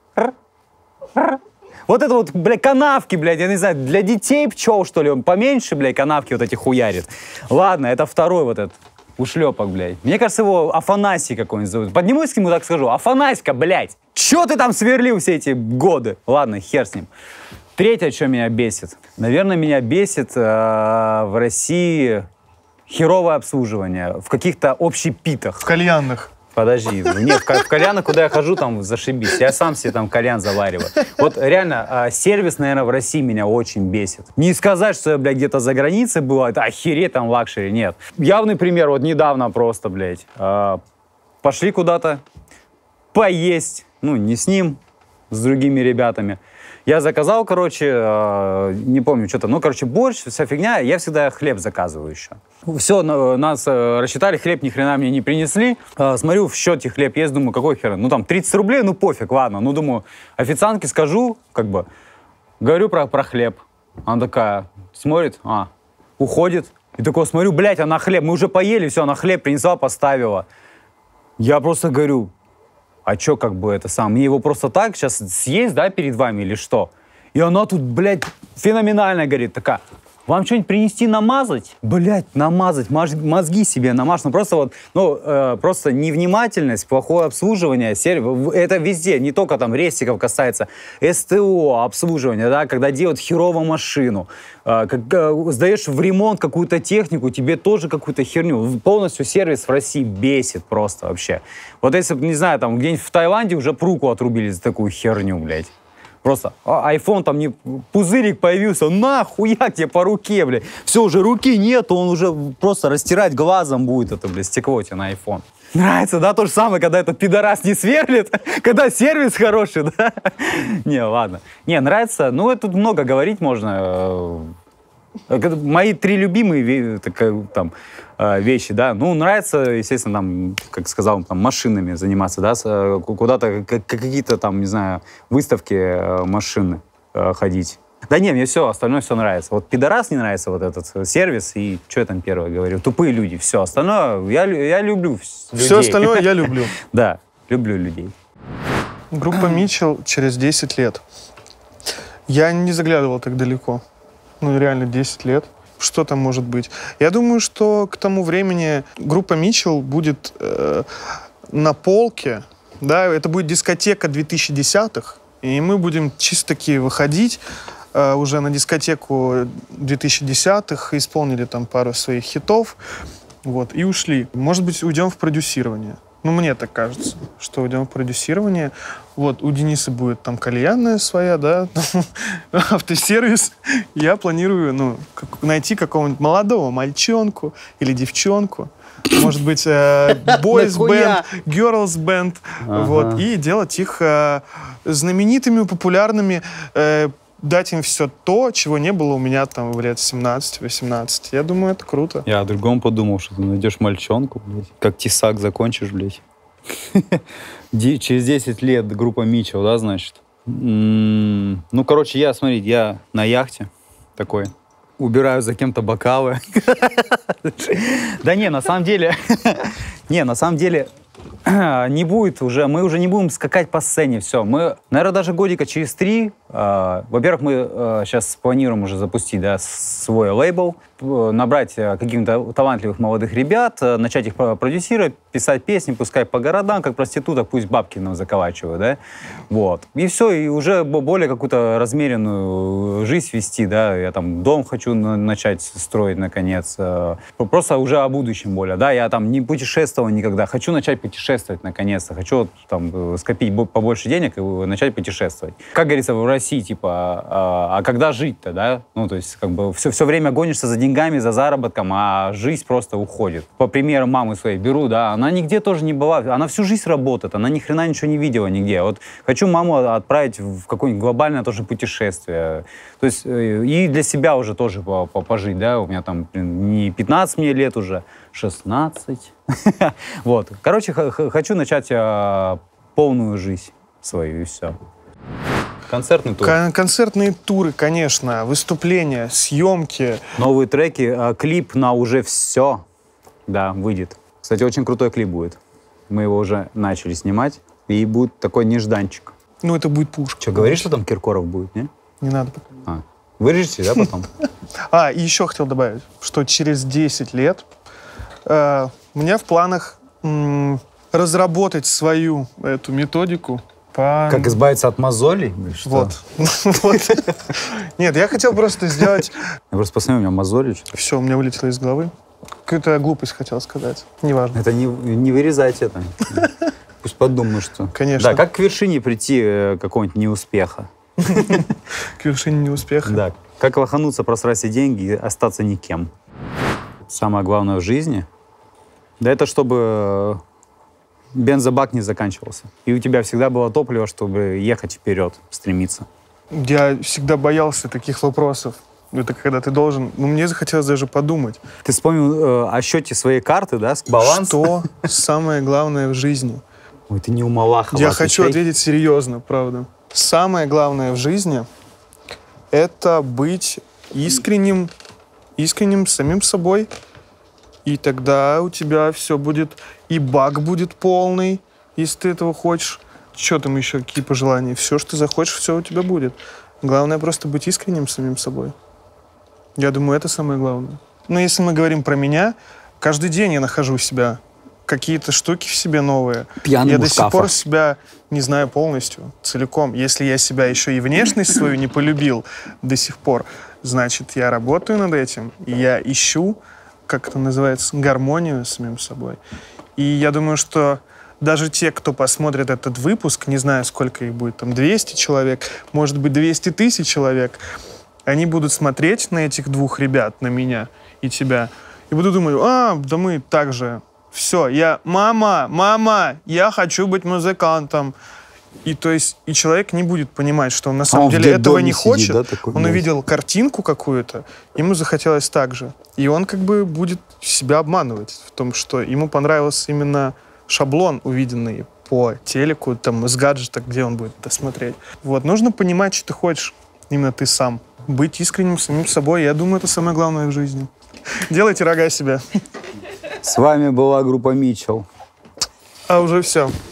вот это вот, блядь, канавки, блядь, я не знаю, для детей пчел, что ли, он поменьше, блядь, канавки вот эти хуярит. Ладно, это второй вот этот ушлепок, блядь. Мне кажется, его Афанасий какой-нибудь зовут. Поднимусь к нему, так скажу, Афанаська, блядь, чё ты там сверлил все эти годы? Ладно, хер с ним. Третье, что меня бесит. Наверное, меня бесит э, в России херовое обслуживание в каких-то общепитах. В кальянных. Подожди, нет, в, ка- в кальяны, куда я хожу, там зашибись. Я сам себе там кальян завариваю. Вот реально, а, сервис, наверное, в России меня очень бесит. Не сказать, что я, блядь, где-то за границей был, это охереть там лакшери, нет. Явный пример, вот недавно просто, блядь, а, пошли куда-то поесть, ну, не с ним, с другими ребятами. Я заказал, короче, э, не помню, что-то, ну, короче, борщ, вся фигня, я всегда хлеб заказываю еще. Все, на- нас э, рассчитали, хлеб ни хрена мне не принесли. Э, смотрю, в счете хлеб есть, думаю, какой хер? Ну, там, тридцать рублей, ну, пофиг, ладно. Ну, думаю, официантке скажу, как бы, говорю про, про хлеб. Она такая смотрит, а, уходит. И такой смотрю, блядь, она хлеб, мы уже поели, все, она хлеб принесла, поставила. Я просто говорю, а чё как бы это сам? Мне его просто так сейчас съесть, да, перед вами или что? И она тут, блядь, феноменально говорит, такая, вам что-нибудь принести намазать? Блядь, намазать, мозги себе намажь. Ну просто вот, ну, э, просто невнимательность, плохое обслуживание, сервис, это везде, не только там рестиков касается, СТО, обслуживание, да, когда делают херово машину, э, как, э, сдаешь в ремонт какую-то технику, тебе тоже какую-то херню. Полностью сервис в России бесит просто вообще. Вот если бы, не знаю, там где-нибудь в Таиланде уже б руку отрубили за такую херню, блядь. Просто айфон там не пузырик появился, нахуя тебе по руке, блядь. Все, уже руки нету, он уже просто растирать глазом будет это, блядь, стекло тебе на айфон. Нравится, да, то же самое, когда этот пидорас не сверлит, когда сервис хороший, да? Не, ладно. Не, нравится, ну, тут много говорить можно. Мои три любимые там, вещи, да, ну, нравится, естественно, там, как сказал, там, машинами заниматься, да, куда-то, какие-то там, не знаю, выставки машины ходить. Да не, мне все, остальное все нравится. Вот пидорас не нравится, вот этот сервис, и что я там первое говорю, тупые люди, все, остальное, я, я люблю людей. Все остальное я люблю. Да, люблю людей. Группа Митчелл через десять лет. Я не заглядывал так далеко. Ну, реально, десять лет. Что там может быть? Я думаю, что к тому времени группа Митчелл будет э, на полке, да, это будет дискотека две тысячи десятых, и мы будем чисто-таки выходить э, уже на дискотеку две тысячи десятых, исполнили там пару своих хитов, вот, и ушли. Может быть, уйдем в продюсирование. Ну, мне так кажется, что уйдем в продюсирование. Вот, у Дениса будет там кальянная своя, да, автосервис. Я планирую, ну, как, найти какого-нибудь молодого мальчонку или девчонку. Может быть, boys band, girls band. Вот, и делать их э, знаменитыми, популярными, э, дать им все то, чего не было у меня там в лет семнадцать-восемнадцать. Я думаю, это круто. Я о другом подумал, что ты найдешь мальчонку, блядь, как тесак закончишь, блядь. Через десять лет группа Митчелл, да, значит? Ну, короче, я, смотрите, я на яхте такой, убираю за кем-то бокалы. Да не, на самом деле, не, на самом деле, не будет уже, мы уже не будем скакать по сцене, все. Мы, наверное, даже годика через три, э, во-первых, мы э, сейчас планируем уже запустить, да, свой лейбл, э, набрать э, каких-то талантливых молодых ребят, э, начать их продюсировать, писать песни, пускай по городам, как проституток, пусть бабки нам заколачивают, да, вот. И все, и уже более какую-то размеренную жизнь вести, да, я там дом хочу начать строить, наконец, э, просто уже о будущем более, да, я там не путешествовал никогда, хочу начать путешествовать, наконец-то. Хочу там скопить побольше денег и начать путешествовать. Как говорится, в России, типа, а, а когда жить-то, да? Ну, то есть, как бы, все, все время гонишься за деньгами, за заработком, а жизнь просто уходит. По примеру мамы своей беру, да, она нигде тоже не была, она всю жизнь работает, она ни хрена ничего не видела нигде. Вот хочу маму отправить в какое-нибудь глобальное тоже путешествие. То есть, и для себя уже тоже пожить, да? У меня там не пятнадцать мне лет уже, шестнадцать. Вот. Короче, хочу начать а, полную жизнь свою, и все. Концертный тур. Кон- концертные туры, конечно, выступления, съемки. Новые треки, а, клип на уже все, да, выйдет. Кстати, очень крутой клип будет. Мы его уже начали снимать, и будет такой нежданчик. Ну, это будет пушка. Что, говоришь, что там Киркоров будет, не? Не надо. А, вырежете, да, потом? А, и еще хотел добавить, что через десять лет э, у меня в планах м, разработать свою эту методику по... Как избавиться от мозолей? Вот. Нет, я хотел просто сделать... Я просто посмотрю, у меня мозоли. Все, у меня вылетело из головы. Какую-то глупость хотел сказать. Неважно. Это не, не вырезайте это. Пусть подумают, что... Конечно. Да, как к вершине прийти э, какого-нибудь неуспеха? К вершине неуспеха. Да. Как лохануться, просрать все деньги и остаться никем. Самое главное в жизни, да это чтобы бензобак не заканчивался. И у тебя всегда было топливо, чтобы ехать вперед, стремиться. Я всегда боялся таких вопросов. Это когда ты должен... Ну, мне захотелось даже подумать. Ты вспомнил э, о счете своей карты, да? Баланс? Что самое главное в жизни? Ой, ты не умалахал. Я хочу ответить серьезно, правда. Самое главное в жизни — это быть искренним, искренним самим собой. И тогда у тебя все будет... И бак будет полный, Если ты этого хочешь, что там еще, какие пожелания? Все, что ты захочешь, все у тебя будет. Главное просто быть искренним с самим собой. Я думаю, это самое главное. Но если мы говорим про меня, каждый день я нахожу себя, какие-то штуки в себе новые. Пьяным я у до сих шкафа. пор себя не знаю полностью, целиком. Если я себя еще и внешность свою не полюбил до сих пор, значит, я работаю над этим, и я ищу, как это называется, гармонию с самим собой. И я думаю, что даже те, кто посмотрит этот выпуск, не знаю, сколько их будет, там двести человек, может быть, двести тысяч человек, они будут смотреть на этих двух ребят, на меня и тебя, и будут думать, а, да мы так же. Все, я, мама, мама, я хочу быть музыкантом. И то есть, и человек не будет понимать, что он на самом он деле этого не сидит, хочет. да, такой, он блядь. увидел картинку какую-то, ему захотелось так же. И он как бы будет себя обманывать в том, что ему понравился именно шаблон, увиденный по телеку, там, из гаджета, где он будет это смотреть. Вот, нужно понимать, что ты хочешь, именно ты сам. Быть искренним самим собой, я думаю, это самое главное в жизни. Делайте рога себя. С вами была группа Митчелл. А уже все.